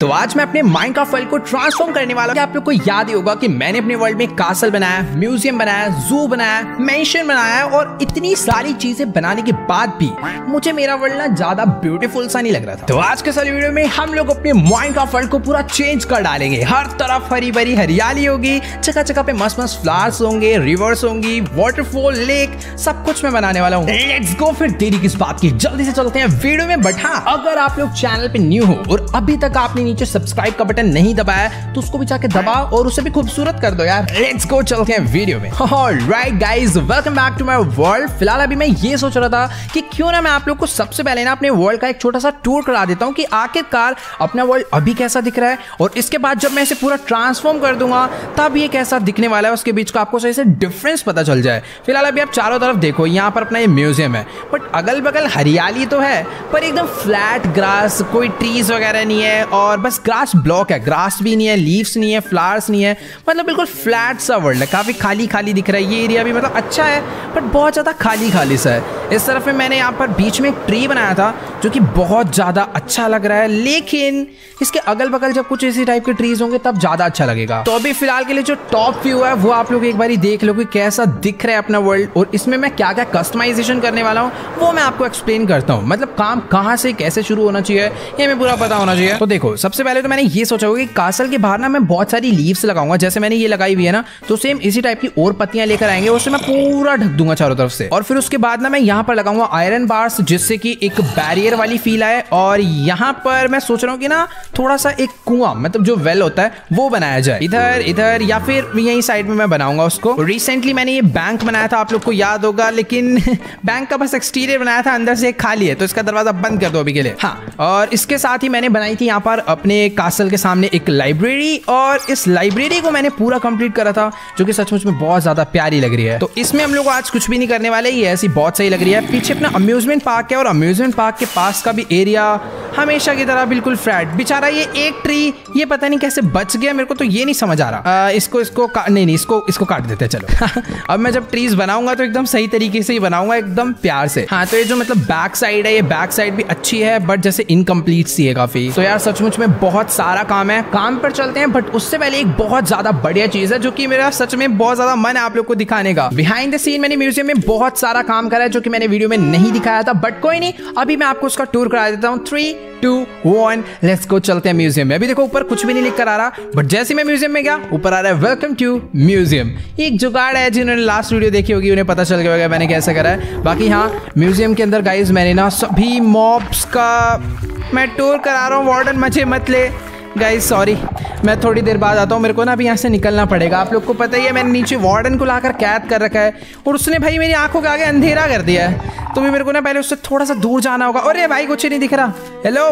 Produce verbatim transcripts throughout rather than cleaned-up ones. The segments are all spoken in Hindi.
तो आज मैं अपने माइनक्राफ्ट वर्ल्ड को ट्रांसफॉर्म करने वाला हूं। आप लोग को याद ही होगा कि मैंने अपने वर्ल्ड में कासल बनाया, म्यूजियम बनाया, जू बनाया, मेंशन बनाया और इतनी सारी चीजें बनाने के बाद भी मुझे मेरा वर्ल्ड ना ज्यादा ब्यूटीफुल सा नहीं लग रहा था। तो आज के सारी वीडियो में हम लोग अपने माइनक्राफ्ट वर्ल्ड को पूरा चेंज कर डालेंगे। हर तरफ हरी भरी हरियाली होगी, जगह जगह पे मस्त मस्त फ्लावर्स होंगे, रिवर्स होंगी, वाटरफॉल, लेक, सब कुछ मैं बनाने वाला हूँ। लेट्स गो, फिर देरी किस बात की, जल्दी से चलते हैं वीडियो में। बट हाँ, अगर आप लोग चैनल पे न्यू हो और अभी तक आपने नीचे सब्सक्राइब का बटन नहीं दबाया तो उसको भी जाके दबाओ और उसे भी खूबसूरत कर दो यार। लेट्स गो, चलते हैं वीडियो में। Alright guys, welcome back to my world. फिलहाल अभी मैं ये सोच रहा था कि क्यों ना मैं आप लोग को सबसे पहले ना अपने वर्ल्ड का एक छोटा सा टूर करा देता हूँ कि आखिरकार अपना वर्ल्ड अभी कैसा दिख रहा है और इसके बाद जब मैं इसे पूरा ट्रांसफॉर्म कर दूंगा तब ये कैसा दिखने वाला है, उसके बीच का आपको सही से डिफरेंस पता चल जाए। फिलहाल अभी आप चारों तरफ देखो, यहाँ पर अपना ये म्यूजियम है बट अगल बगल हरियाली तो है पर एकदम फ्लैट ग्रास, कोई ट्रीज वगैरह नहीं है और बस ग्रास ब्लॉक है। ग्रास भी नहीं है, लीव्स नहीं है, फ्लावर्स नहीं है, मतलब बिल्कुल फ्लैट सा वर्ल्ड है। काफी खाली खाली दिख रहा है। ये एरिया भी मतलब अच्छा है बट बहुत ज्यादा खाली खाली सा है। इस तरफ में मैंने यहाँ पर बीच में एक ट्री बनाया था जो कि बहुत ज्यादा अच्छा लग रहा है, लेकिन इसके अगल बगल जब कुछ इसी टाइप के ट्रीज होंगे तब ज्यादा अच्छा लगेगा। तो अभी फिलहाल के लिए जो टॉप व्यू है वो आप लोग एक बार देख लो कि कैसा दिख रहा है अपना वर्ल्ड और इसमें मैं क्या क्या कस्टमाइजेशन करने वाला हूँ वो मैं आपको एक्सप्लेन करता हूँ। मतलब काम कहाँ से कैसे शुरू होना चाहिए ये हमें पूरा पता होना चाहिए। तो देखो, सबसे पहले तो मैंने ये सोचा होगा कि कासल के बाहर ना मैं बहुत सारी लीव्स लगाऊंगा, जैसे मैंने ये लगाई हुई है ना, तो सेम इसी टाइप की और पत्तियां लेकर आएंगे, उससे मैं पूरा ढक दूंगा चारों तरफ से। और फिर उसके बाद ना मैं यहाँ पर लगाऊंगा आयरन बार्स जिससे कि एक बैरियर वाली फील आए। और यहाँ पर मैं सोच रहा हूँ कि ना थोड़ा सा एक कुआं, मतलब जो वेल होता है वो बनाया जाए इधर इधर या फिर यही साइड में मैं बनाऊंगा उसको। रिसेंटली मैंने ये बैंक बनाया था, आप लोग को याद होगा, लेकिन बैंक का बस एक्सटीरियर बनाया था, अंदर से खाली है तो इसका दरवाजा बंद कर दो अभी के लिए। हाँ, और इसके साथ ही मैंने बनाई थी यहाँ पर अपने कासल के सामने एक लाइब्रेरी और इस लाइब्रेरी को मैंने पूरा कंप्लीट करा था जो कि सचमुच में बहुत ज्यादा प्यारी लग रही है। तो इसमें हम लोग आज कुछ भी नहीं करने वाले, ये ऐसी बहुत सही लग रही है। पीछे अपना अम्यूजमेंट पार्क है और अम्यूजमेंट पार्क के पास का भी एरिया हमेशा की तरह बिल्कुल फ्लैट। बेचारा ये एक ट्री ये पता नहीं कैसे बच गया, मेरे को तो ये नहीं समझ आ रहा। आ, इसको इसको नहीं नहीं इसको इसको काट देते हैं चलो। अब मैं जब ट्रीज बनाऊंगा तो एकदम सही तरीके से ही बनाऊंगा, एकदम प्यार से। हाँ, तो ये जो मतलब बैक साइड है, ये बैक साइड भी अच्छी है बट जैसे इनकम्प्लीट सी है काफी। तो यार सचमुच में बहुत सारा काम है, काम पर चलते हैं। बट उससे पहले एक बहुत ज्यादा बढ़िया चीज है जो कि मेरा सच में बहुत ज्यादा मन है आप लोग को दिखाने का। बिहाइंड द सीन मैंने म्यूजियम में बहुत सारा काम करा है जो कि मैंने वीडियो में नहीं दिखाया था, बट कोई नहीं, अभी मैं आपको उसका टूर करा देता हूँ। Three two one, let's go, चलते हैं म्यूजियम में। अभी देखो ऊपर कुछ भी नहीं लिख कर आ रहा बट जैसे मैं म्यूजियम में गया ऊपर आ रहा है वेलकम टू म्यूजियम। एक जुगाड़ है, जिन्होंने लास्ट वीडियो देखी होगी उन्हें पता चल गया होगा मैंने कैसे करा है। बाकी हाँ, म्यूजियम के अंदर गाइज मैंने ना सभी मॉब्स का मैं टूर करा रहा हूँ। वार्डन मजे मत ले गाइस, सॉरी, मैं थोड़ी देर बाद आता हूँ, मेरे को ना अभी यहाँ से निकलना पड़ेगा। आप लोग को पता ही है मैंने नीचे वार्डन को लाकर कैद कर रखा है और उसने भाई मेरी आंखों के आगे अंधेरा कर दिया है, तो भी मेरे को ना पहले उससे थोड़ा सा दूर जाना होगा। अरे भाई कुछ नहीं दिख रहा, हेलो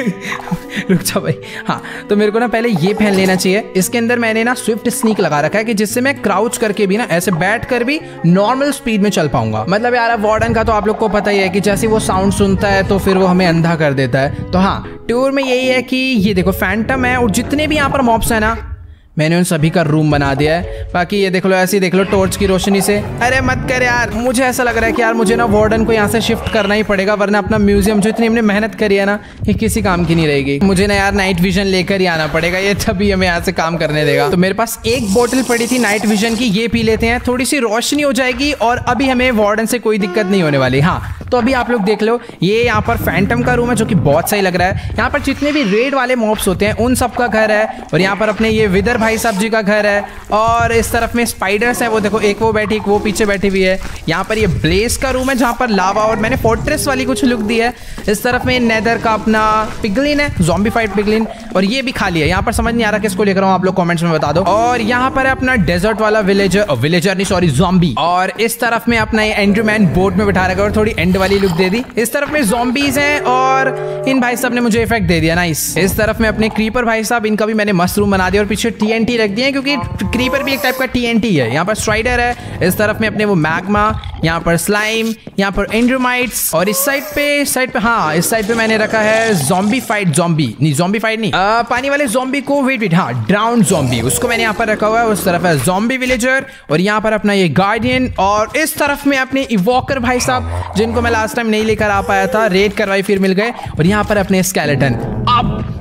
रुक जाओ भाई। हाँ, तो मेरे को ना पहले ये पहन लेना चाहिए। इसके अंदर मैंने ना स्विफ्ट स्नीक लगा रखा है कि जिससे मैं क्राउच करके भी ना ऐसे बैठ कर भी नॉर्मल स्पीड में चल पाऊंगा। मतलब यार वार्डन का तो आप लोग को पता ही है कि जैसे वो साउंड सुनता है तो फिर वो हमें अंधा कर देता है। तो हाँ, टूर में यही है कि ये देखो फैंटम है और जितने भी यहाँ पर मॉब्स है ना मैंने उन सभी का रूम बना दिया है। बाकी ये देख लो, ऐसे ही देख लो टॉर्च की रोशनी से। अरे मत कर यार, मुझे ऐसा लग रहा है कि यार मुझे ना वार्डन को यहाँ से शिफ्ट करना ही पड़ेगा वरना अपना म्यूजियम जो इतनी हमने मेहनत करी है ना ये किसी काम की नहीं रहेगी। मुझे ना यार नाइट विजन लेकर ही आना पड़ेगा, ये तभी हमें यहाँ से काम करने देगा। तो मेरे पास एक बोतल पड़ी थी नाइट विजन की, ये पी लेते हैं, थोड़ी सी रोशनी हो जाएगी और अभी हमें वार्डन से कोई दिक्कत नहीं होने वाली। हाँ, तो अभी आप लोग देख लो, ये यहाँ पर फैंटम का रूम है जो कि बहुत सही लग रहा है। यहाँ पर जितने भी रेड वाले मॉब्स होते हैं उन सब का घर है और यहाँ पर अपने ये विदर भाई साहब जी का घर है और इस तरफ में स्पाइडर्स है, वो देखो एक वो बैठी एक वो पीछे बैठी हुई है। यहाँ पर ये ब्लेज का रूम है जहाँ पर लावा और मैंने फोर्ट्रेस वाली कुछ लुक दी है। इस तरफ में नेदर का अपना पिगलिन है, ज़ॉम्बीफाइड पिगलिन, और ये भी खाली है। यहाँ पर समझ नहीं आ रहा किसको लेकर आऊं, आप लोग कमेंट्स में बता दो। और यहाँ पर है अपना डेजर्ट वाला विलेजर, विलेजर नहीं सॉरी ज़ॉम्बी, और इस तरफ में अपना ये एंडरमैन बोट में बिठा रखा और थोड़ी एंड वाली लुक दे दी। इस तरफ में ज़ॉम्बीज हैं और इन भाई साहब ने मुझे इफेक्ट दे दिया, नाइस। इस तरफ में अपने क्रीपर भाई साहब, इनका भी मैंने मस्त रूम बना दिया और पीछे टीएनटी रख दिए क्योंकि क्रीपर भी एक टाइप का टीएनटी है। यहाँ पर स्ट्राइडर है, इस तरफ में अपने वो मैग्मा, यहाँ पर स्लाइम, यहाँ पर एंड्रोमाइट्स और इस साइड पे इस साइड पे हाँ इस साइड पे मैंने रखा है ज़ॉम्बी फाइट ज़ॉम्बी नहीं ज़ॉम्बी फाइट नहीं आ, पानी वाले ज़ॉम्बी को वेट वेट हाँ ड्राउन ज़ॉम्बी, उसको मैंने यहाँ पर रखा हुआ है। उस तरफ है ज़ॉम्बी विलेजर और यहाँ पर अपना ये गार्डियन और इस तरफ में अपने इवॉकर भाई साहब जिनको मैं लास्ट टाइम नहीं लेकर आ पाया था, रेड करवाई फिर मिल गए। और यहाँ पर अपने स्केलेटन। अब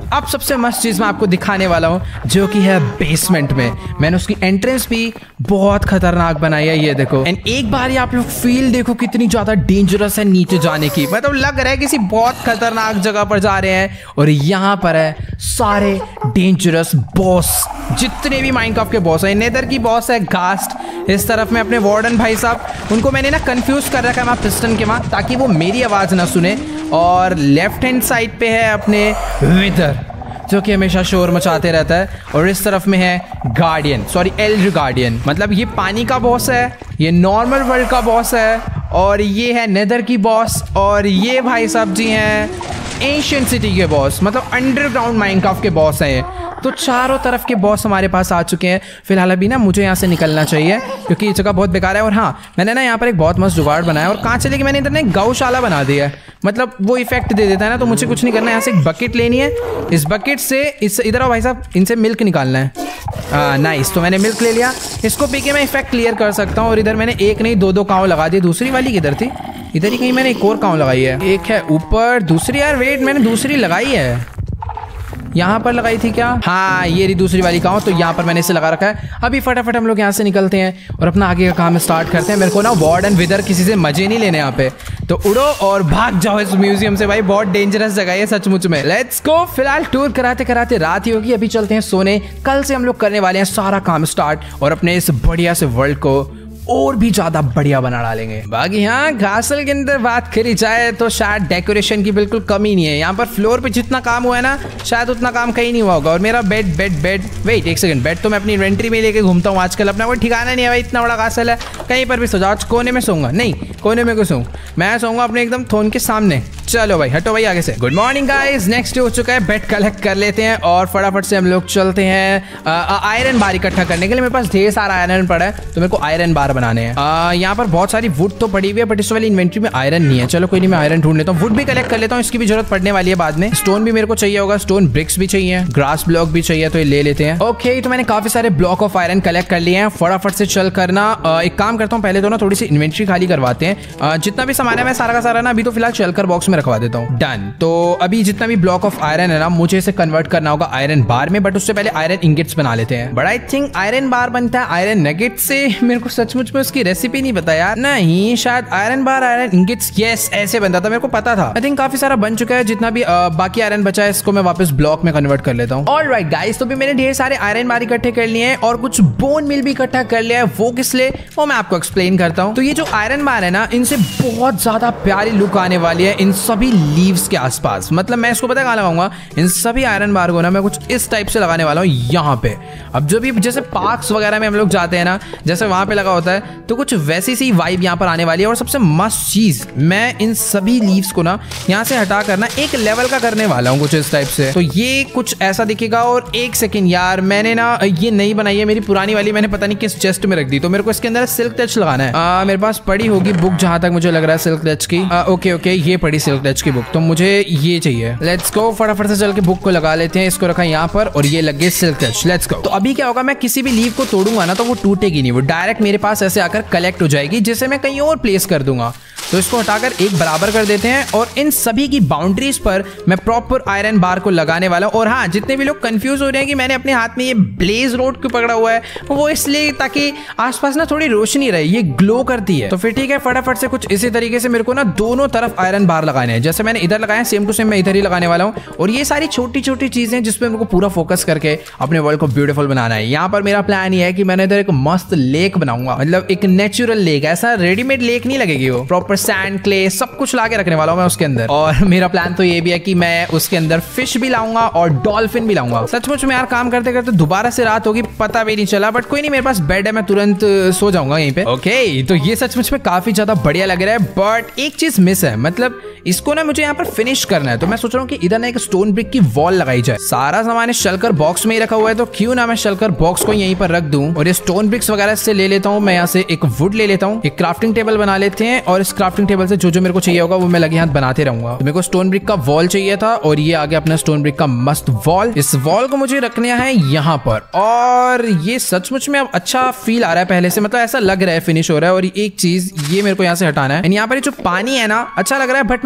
अब सबसे मस्त चीज मैं आपको दिखाने वाला हूँ, जो कि है बेसमेंट में। मैंने उसकी एंट्रेंस भी बहुत खतरनाक बनाई है, ये देखो। एंड एक बार ये आप लोग फील देखो कितनी ज्यादा डेंजरस है नीचे जाने की, मतलब लग रहा है किसी बहुत खतरनाक जगह पर जा रहे हैं। और यहाँ पर है सारे डेंजरस बॉस, जितने भी माइनक्राफ्ट के बॉस हैं। नेदर की बॉस है घास्ट, इस तरफ में अपने वार्डन भाई साहब, उनको मैंने ना कंफ्यूज कर रखा है वहाँ पिस्टन के वहाँ, ताकि वो मेरी आवाज ना सुने। और लेफ्ट हैंड साइड पे है अपने विदर, जो कि हमेशा शोर मचाते रहता है। और इस तरफ में है गार्डियन, सॉरी एल्डर गार्डियन, मतलब ये पानी का बॉस है, ये नॉर्मल वर्ल्ड का बॉस है, और ये है नेदर की बॉस, और ये भाई साहब जी हैं एंशिएंट सिटी के बॉस, मतलब अंडरग्राउंड माइनक्राफ्ट के बॉस हैं ये। तो चारों तरफ के बॉस हमारे पास आ चुके हैं। फिलहाल अभी ना मुझे यहाँ से निकलना चाहिए, क्योंकि ये जगह बहुत बेकार है। और हाँ, मैंने ना यहाँ पर एक बहुत मस्त जुगाड़ बनाया, और कहाँ चले कि मैंने इधर ना एक गौशाला बना दिया है, मतलब वो इफेक्ट दे देता है ना। तो मुझे कुछ नहीं करना है, यहाँ से एक बकेट लेनी है, इस बकेट से इस इधर आओ भाई साहब, इनसे मिल्क निकालना है। नाइस, तो मैंने मिल्क ले लिया, इसको पी के मैं इफेक्ट क्लियर कर सकता हूँ। और इधर मैंने एक नहीं दो दो काव लगा दिए। दूसरी वाली किधर थी? इधर ही कहीं मैंने एक और काव लगाई है, एक है ऊपर, दूसरी यार वेट मैंने दूसरी लगाई है, यहाँ पर लगाई थी क्या? हाँ, ये रही दूसरी वाली काव, तो यहाँ पर मैंने इसे लगा रखा है। अभी फटाफट हम लोग यहाँ से निकलते हैं और अपना आगे का काम स्टार्ट करते हैं। मेरे को ना वार्डन विदर किसी से मजे नहीं लेने यहाँ पे, तो उड़ो और भाग जाओ इस म्यूजियम से भाई, बहुत डेंजरस जगह है सचमुच में। Let's go. फिलहाल टूर कराते कराते रात ही होगी, अभी चलते हैं सोने। कल से हम लोग करने वाले हैं सारा काम स्टार्ट, और अपने इस बढ़िया से वर्ल्ड को और भी ज्यादा बढ़िया बना डालेंगे। बाकी यहाँ घासल के अंदर बात करी जाए तो शायद डेकोरेशन की बिल्कुल कमी नहीं है। यहाँ पर फ्लोर पे जितना काम हुआ है ना, शायद उतना काम कहीं नहीं हुआ होगा। और मेरा बेड बेड बेड वेट एक सेकंड, बेड तो मैं अपनी इन्वेंट्री में लेके घूमता हूँ आजकल, अपना कोई ठिकाना नहीं है भाई। इतना बड़ा घासल है, कहीं पर भी सो जाओ। कोने में सोऊंगा नहीं, कोने में क्यों सोऊं, मैं सोऊंगा अपने एकदम थोन के सामने। चलो भाई हटो भाई आगे से। Good morning guys, next day हो चुका है, बेड कलेक्ट कर लेते हैं और फटाफट से हम लोग चलते हैं आयरन बार इकट्ठा करने के लिए। मेरे पास ढेर सारा आयरन पड़ा है, तो मेरे को आयरन बार बनाने हैं। यहाँ पर बहुत सारी वुड तो पड़ी हुई है, बट इस वाली इन्वेंट्री में आयरन नहीं है। चलो कोई नहीं, मैं आयरन ढूंढ लेता हूँ, वुड भी कलेक्ट कर लेता हूँ, इसकी भी जरूरत पड़ने वाली है बाद में। स्टोन भी मेरे को चाहिए होगा, स्टोन ब्रिक्स भी चाहिए, ग्रास ब्लॉक भी चाहिए, तो ये ले लेते हैं। ओके, तो मैंने काफी सारे ब्लॉक ऑफ आयरन कलेक्ट कर लिए हैं। फटाफट से चल करना एक काम करता हूँ, पहले तो ना थोड़ी सी इन्वेंट्री खाली करवाते हैं। जितना भी सामान है मैं सारा का सारा ना अभी तो फिलहाल चलकर बॉक्स में रखवा देता हूँ। डन। तो अभी जितना भी ब्लॉक ऑफ आयरन है ना, मुझे इसे कन्वर्ट करना होगा आयरन बार में, बट उससे पहले आयरन इंगेट्स बना लेते हैं। But I think iron bar बनता है आयरन नगेट से। मेरे को सचमुच में उसकी रेसिपी नहीं पता यार। नहीं, शायद iron bar iron ingots, yes ऐसे बनता था, मेरे को पता था। आई थिंक काफी सारा बन चुका है। जितना भी आ, बाकी आयरन बचा है, इसको मैं वापस ब्लॉक में कन्वर्ट कर लेता हूँ। ऑलराइट गाइस, तो भी मैंने ढेर सारे आयरन बार इकट्ठे कर लिए हैं और कुछ बोन मिल भी इकट्ठा कर लिया है। वो किस लिए, वो मैं आपको एक्सप्लेन करता हूँ। तो ये जो आयरन बार है ना, इनसे बहुत ज्यादा प्यारी लुक आने वाली है इन सभी लीव्स के आसपास। मतलब मैं इसको पता कहाँ लगाऊंगा, इन सभी आयरन बार को ना मैं कुछ इस टाइप से लगाने वाला हूँ यहाँ पे। अब जो भी जैसे पार्क्स वगैरह में हम लोग जाते हैं ना, जैसे वहां पे लगा होता है, तो कुछ वैसी सी वाइब यहाँ पर आने वाली है। और सबसे मस्त चीज, मैं इन सभी लीव्स को ना यहाँ से हटा करना एक लेवल का करने वाला हूँ कुछ इस टाइप से। तो ये कुछ ऐसा दिखेगा। और एक सेकेंड यार, मैंने ना ये नहीं बनाई है, मेरी पुरानी वाली मैंने पता नहीं किस चेस्ट में रख दी, तो मेरे को इसके अंदर सिल्क टच लगाना है। आ, मेरे पास पड़ी होगी बुक, जहां तक मुझे लग रहा है सिल्क टच की। आ, ओके ओके, ये पड़ी सिल्क टच की बुक, तो मुझे ये चाहिए। लेट्स गो, फटाफट से चल के बुक को लगा लेते हैं। इसको रखा यहाँ पर और ये लगे सिल्क टच। Let's go. तो अभी क्या होगा, मैं किसी भी लीव को तोड़ूंगा ना, तो वो टूटेगी नहीं, वो डायरेक्ट मेरे पास ऐसे आकर कलेक्ट हो जाएगी, जिसे मैं कहीं और प्लेस कर दूंगा। तो इसको हटाकर एक बराबर कर देते हैं और इन सभी की बाउंड्रीज पर मैं प्रॉपर आयरन बार को लगाने वाला हूं। और हाँ, जितने भी लोग कंफ्यूज हो रहे हैं कि मैंने अपने हाथ में ये ब्लेज रोड क्यों पकड़ा हुआ है, वो इसलिए ताकि आसपास ना थोड़ी रोशनी रहे, ये ग्लो करती है। तो फिर ठीक है, फटाफट से कुछ इसी तरीके से मेरे को ना दोनों तरफ आयरन बार लगाने हैं। जैसे मैंने इधर लगाया, सेम टू सेम मैं इधर ही लगाने वाला हूँ। और ये सारी छोटी छोटी चीजें जिसपे मेरे को पूरा फोकस करके अपने वर्ल्ड को ब्यूटीफुल बनाना है। यहाँ पर मेरा प्लान ये है कि मैंने इधर एक मस्त लेक बनाऊंगा, मतलब एक नेचुरल लेक, ऐसा रेडीमेड लेक नहीं लगेगी, वो प्रॉपर सैंड क्ले सब कुछ लाके रखने वाला हूं मैं उसके अंदर। और मेरा प्लान तो ये भी है कि मैं उसके अंदर फिश भी लाऊंगा और डॉल्फिन भी लाऊंगा। सचमुच में यार, काम करते करते दोबारा से रात होगी, पता भी नहीं चला। बट कोई नहीं, मेरे पास बेड है, मैं तुरंत सो जाऊंगा यहीं पे। ओके, तो ये सचमुच में काफी ज्यादा बढ़िया लग रहा है। बट एक चीज मिस है, मतलब इसको ना मुझे यहाँ पर फिनिश करना है। तो मैं सोच रहा हूँ कि इधर ना एक स्टोन ब्रिक की वॉल लगाई जाए। सारा सामान इस शलकर बॉक्स में ही रखा हुआ है, तो क्यों ना मैं शलकर बॉक्स को यहीं पर रख दूं। और ये स्टोन ब्रिक्स वगैरह से ले लेता हूँ मैं, यहाँ से एक वुड ले लेता हूँ, एक क्राफ्टिंग टेबल बना लेते हैं। और इस क्राफ्टिंग टेबल से जो जो मेरे को चाहिए होगा वो मैं लगे हाथ बनाते रहूंगा। तो मेरे को स्टोन ब्रिक का वॉल चाहिए था और ये आ गया अपना स्टोन ब्रिक का मस्त वॉल। इस वॉल को मुझे रखना है यहाँ पर। और ये सचमुच में अब अच्छा फील आ रहा है पहले से, मतलब ऐसा लग रहा है फिनिश हो रहा है। और एक चीज ये मेरे को यहाँ से हटाना है। यहाँ पर जो पानी है ना, अच्छा लग रहा है, बट मैं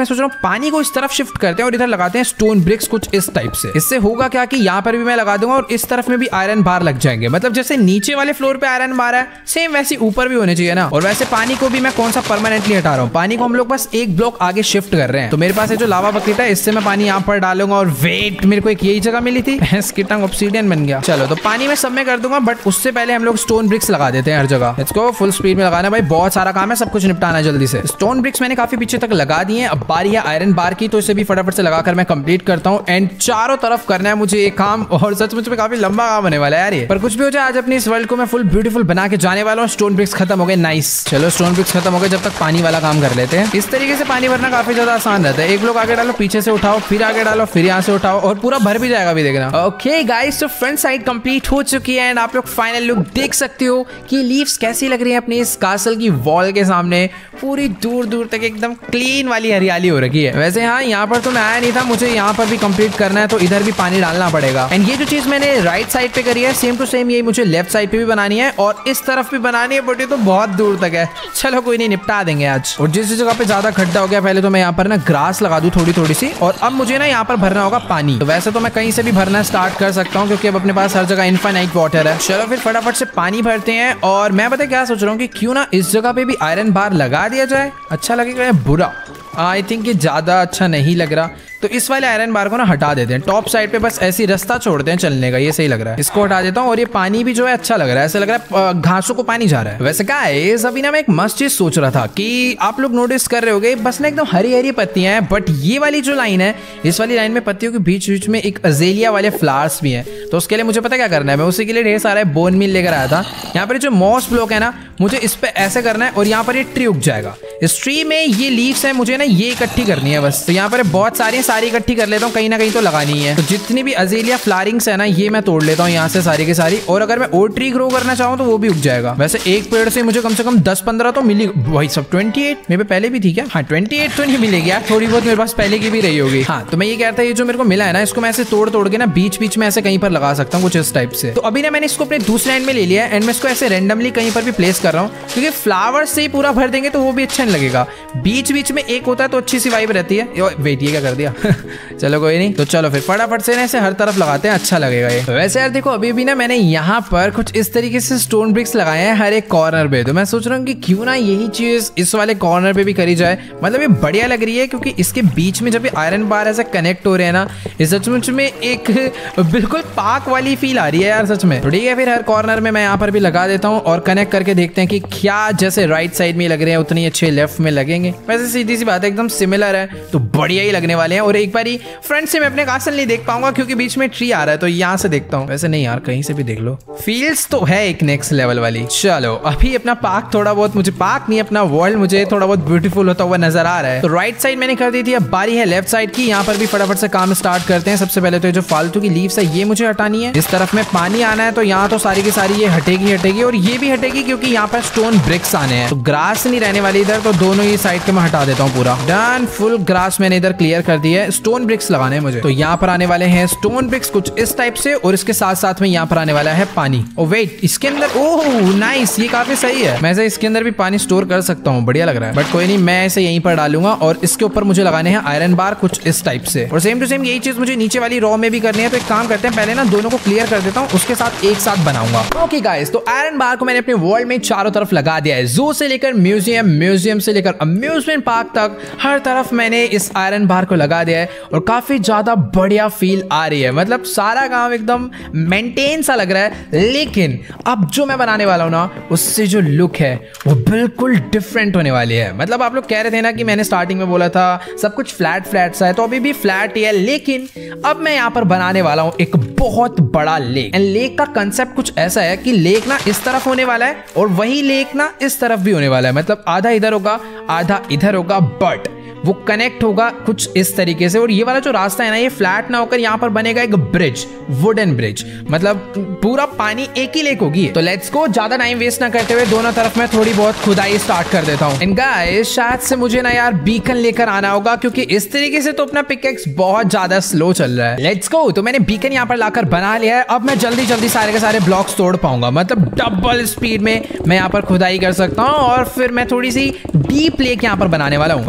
मैं सोच रहा हूँ पानी को इस तरफ शिफ्ट करते हैं और इधर लगाते हैं स्टोन ब्रिक्स कुछ इस टाइप से। इससे होगा क्या कि यहाँ पर भी मैं लगा दूंगा और इस तरफ में भी आयरन बार लग जाएंगे। मतलब जैसे नीचे वाले फ्लोर पे आयरन बार है सेम वैसे ऊपर भी होने चाहिए ना। और वैसे पानी को भी मैं कौन सा परमानेंटली हटा रहा हूँ, पानी को हम लोग बस एक ब्लॉक आगे शिफ्ट कर रहे हैं। तो मेरे पास है जो लावा बकेट है, इससे मैं पानी यहाँ पर डालूंगा। और वेट, मेरे को एक यही जगह मिली थी, इसकी टंग ऑब्सीडियन बन गया। चलो तो पानी में सब में कर दूंगा, बट उससे पहले हम लोग स्टोन ब्रिक्स लगा देते हैं हर जगह। लेट्स गो, फुल स्पीड में लगाना भाई, बहुत सारा काम है, सब कुछ निपटाना है जल्दी से। स्टोन ब्रिक्स मैंने काफी पीछे तक लगा दिए हैं। अब बारी है आयरन बार की, तो इसे भी फटाफट से लगाकर मैं कंप्लीट करता हूँ। एंड चारों तरफ करना है मुझे ये काम, और सच मुझ में काफी लंबा काम होने वाला है यार ये। पर कुछ भी हो जाए, आज अपनी इस वर्ल्ड को मैं फुल ब्यूटीफुल बना के जाने वाला हूँ। स्टोन ब्रिक्स खत्म हो गए, नाइस। चलो स्टोन ब्रिक्स खत्म हो गए, जब तक पानी वाला काम कर लेते हैं। इस तरीके से पानी भरना काफी ज्यादा आसान रहता है। एक लोग आगे डालो, पीछे से उठाओ, फिर आगे डालो, फिर यहाँ से उठाओ, और पूरा भर भी जाएगा। भी देखना। ओके गाइस, तो फ्रंट साइड कंप्लीट हो चुकी है एंड आप लोग फाइनल लुक देख सकते हो कि लीव्स कैसी लग रही है अपनी इस कासल की वॉल के सामने। पूरी दूर दूर तक एकदम क्लीन वाली हरियाली हो रखी है। वैसे हाँ, यहाँ पर तो मैं आया नहीं था, मुझे यहाँ पर भी कंप्लीट करना है, तो इधर भी पानी डालना पड़ेगा। एंड ये जो चीज मैंने राइट साइड पे करी है, सेम टू सेम यही मुझे लेफ्ट साइड पे भी बनानी है और इस तरफ भी बनानी है, बट ये तो बहुत दूर तक है। चलो कोई नहीं, निपटा देंगे आज। और जिस जगह पे ज्यादा खड्डा हो गया, पहले तो मैं यहाँ पर ना ग्रास लगा दूं थोड़ी थोड़ी सी, और अब मुझे ना यहाँ पर भरना होगा पानी। तो वैसे तो मैं कहीं से भी भरना स्टार्ट कर सकता हूँ, क्योंकि अब अपने पास हर जगह इनफाइनाइट वाटर है। चलो फिर फटाफट से पानी भरते हैं। और मैं पता क्या सोच रहा हूँ कि क्यों ना इस जगह पे भी आयरन बार लगा दिया जाए। अच्छा लगेगा या बुरा? आई थिंक ये ज्यादा अच्छा नहीं लग रहा, तो इस वाले आयरन बार को ना हटा देते हैं। टॉप साइड पे बस ऐसी रास्ता छोड़ते हैं चलने का, ये सही लग रहा है। इसको हटा देता हूँ। और ये पानी भी जो है अच्छा लग रहा है, ऐसा लग रहा है घासों को पानी जा रहा है। वैसे क्या है, अभी ना मैं एक मस्त चीज सोच रहा था कि आप लोग नोटिस कर रहे होगे, बस ना एकदम हरी हरी पत्तियां हैं, बट ये वाली जो लाइन है, इस वाली लाइन में पत्तियों के बीच बीच में एक अजेलिया वाले फ्लावर्स भी हैं। तो उसके लिए मुझे पता क्या करना है, मैं उसी के लिए ढेर सारा बोन मील लेकर आया था। यहाँ पर जो मॉस ब्लॉक है ना, मुझे इस पे ऐसे करना है और यहाँ पर ये ट्री उग जाएगा। इस ट्री में ये लीव्स है, मुझे ना ये इकट्ठी करनी है बस। तो यहाँ पर बहुत सारी सारी इकट्ठी कर लेता हूँ, कहीं ना कहीं तो लगानी है। तो जितनी भी अजेलिया फ्लावरिंग्स है ना, ये मैं तोड़ लेता हूँ यहाँ से सारी की सारी। और अगर मैं और ट्री ग्रो करना चाहूँ तो वो भी उग जाएगा। वैसे एक पेड़ से मुझे कम से कम दस पंद्रह तो मिली। वही सब अट्ठाईस मेरे पे पहले भी थी क्या? हाँ, अट्ठाईस तो नहीं मिलेगी यार, थोड़ी बहुत मेरे पास पहले की भी रही होगी। हाँ, तो मैं ये कहता है, ये जो मेरे को मिला है ना, इसको मैं ऐसे तोड़ तोड़ के ना बीच बीच में ऐसे कहीं पर लगा सकता हूँ, कुछ इस टाइप से। तो अभी ना मैंने इसको अपने दूसरे एंड में ले लिया है एंड मैं इसको ऐसे रेंडमली कहीं पर भी प्लेस कर रहा हूँ, क्योंकि फ्लावर्स से ही पूरा भर देंगे तो वो भी अच्छा नहीं लगेगा। बीच बीच में एक होता है तो अच्छी सी वाइब रहती है। वेट, ये क्या कर दिया? चलो कोई नहीं, तो चलो फिर फटाफट से ऐसे हर तरफ लगाते हैं, अच्छा लगेगा ये। वैसे यार देखो, अभी भी ना मैंने यहाँ पर कुछ इस तरीके से स्टोन ब्रिक्स लगाए हैं हर एक कॉर्नर पे। तो मैं सोच रहा हूँ कि क्यों ना यही चीज इस वाले कॉर्नर पे भी करी जाए। मतलब ये बढ़िया लग रही है, क्योंकि इसके बीच में जब आयरन बार ऐसे कनेक्ट हो रहे हैं ना, इस सचमुच में एक बिल्कुल पार्क वाली फील आ रही है यार सच में। तो ठीक है, फिर हर कॉर्नर में मैं यहाँ पर भी लगा देता हूँ और कनेक्ट करके देखते हैं कि क्या जैसे राइट साइड में लग रहे हैं उतनी अच्छे लेफ्ट में लगेंगे। वैसे सीधी सी बात है, एकदम सिमिलर है, तो बढ़िया ही लगने वाले हैं। और एक बार फ्रंट से मैं अपने कासल नहीं देख पाऊंगा, क्योंकि बीच में ट्री आ रहा है, तो यहाँ से देखता हूँ। वैसे नहीं यार, कहीं से भी देख लो, फील्स तो है एक नेक्स्ट लेवल वाली। चलो अभी अपना पार्क थोड़ा बहुत, मुझे पार्क नहीं अपना वर्ल्ड मुझे थोड़ा बहुत ब्यूटीफुल होता हुआ नजर आ रहा है। तो राइट साइड मैंने कर दी थी, अब बारी है लेफ्ट साइड की। यहाँ पर भी फटाफट से काम स्टार्ट करते हैं। सबसे पहले तो जो फालतू की लीव्स है ये मुझे हटानी है। इस तरफ में पानी आना है, तो यहाँ तो सारी की सारी ये हटेगी हटेगी और ये भी हटेगी, क्योंकि यहाँ पर स्टोन ब्रिक्स आने हैं। तो ग्रास नहीं रहने वाली इधर, तो दोनों ही साइड के मैं हटा देता हूँ पूरा। डन, फुल ग्रास मैंने इधर क्लियर कर दिया है। स्टोन ब्रिक्स लगाने हैं मुझे, तो यहाँ पर आने वाले हैं स्टोन ब्रिक्स कुछ इस टाइप से, और इसके साथ साथ में यहाँ पर आने वाला है पानी। ओ वेट, इसके अंदर, ओह नाइस, ये काफी सही है। मैं ऐसे इसके अंदर भी पानी स्टोर कर सकता हूँ, बढ़िया लग रहा है। बट कोई नहीं, मैं ऐसे यहीं पर डालूंगा और इसके ऊपर मुझे लगाने हैं आयरन बार कुछ इस टाइप से। और सेम टू सेम यही चीज मुझे नीचे वाली रॉ में भी करनी है। तो एक काम करते हैं, पहले ना दोनों को क्लियर कर देता हूँ, उसके साथ एक साथ बनाऊंगा। ओके गाइस, तो आयरन बार को मैंने अपने वर्ल्ड में चारों तरफ लगा दिया है। जू से लेकर म्यूजियम, म्यूजियम से लेकर अम्यूजमेंट पार्क तक हर तरफ मैंने इस आयरन बार को लगा दिया है और काफी ज्यादा बढ़िया फील आ रही है। मतलब सारा काम एकदम मेंटेन सा लग रहा है। लेकिन अब जो मैं बनाने वाला हूं ना, उससे जो लुक है वो बिल्कुल डिफरेंट होने वाली है। मतलब आप लोग कह रहे थे ना कि मैंने स्टार्टिंग में बोला था सब कुछ फ्लैट फ्लैट सा है, तो अभी भी फ्लैट ही है। लेकिन अब मैं यहाँ पर बनाने वाला हूँ एक बहुत बड़ा लेक। एंड लेक का कंसेप्ट कुछ ऐसा है कि लेक ना इस तरफ होने वाला है और वही लेक ना इस तरफ भी होने वाला है। मतलब आधा इधर होगा आधा इधर होगा, बट वो कनेक्ट होगा कुछ इस तरीके से। और ये वाला जो रास्ता है ना, ये फ्लैट ना होकर यहाँ पर बनेगा एक ब्रिज, वुडन ब्रिज। मतलब पूरा पानी एक ही लेक होगी। तो लेट्स गो, ज्यादा टाइम वेस्ट ना करते हुए दोनों तरफ में थोड़ी बहुत खुदाई स्टार्ट कर देता हूँ। एंड गाइस, शायद से मुझे ना यार बीकन लेकर आना होगा, क्योंकि इस तरीके से तो अपना पिकेक्स बहुत ज्यादा स्लो चल रहा है। लेट्स गो, तो मैंने बीकन यहाँ पर लाकर बना लिया है। अब मैं जल्दी जल्दी सारे के सारे ब्लॉक्स तोड़ पाऊंगा। मतलब डबल स्पीड में मैं यहाँ पर खुदाई कर सकता हूँ और फिर मैं थोड़ी सी डीप लेक यहाँ पर बनाने वाला हूँ। ओके, आई थिंक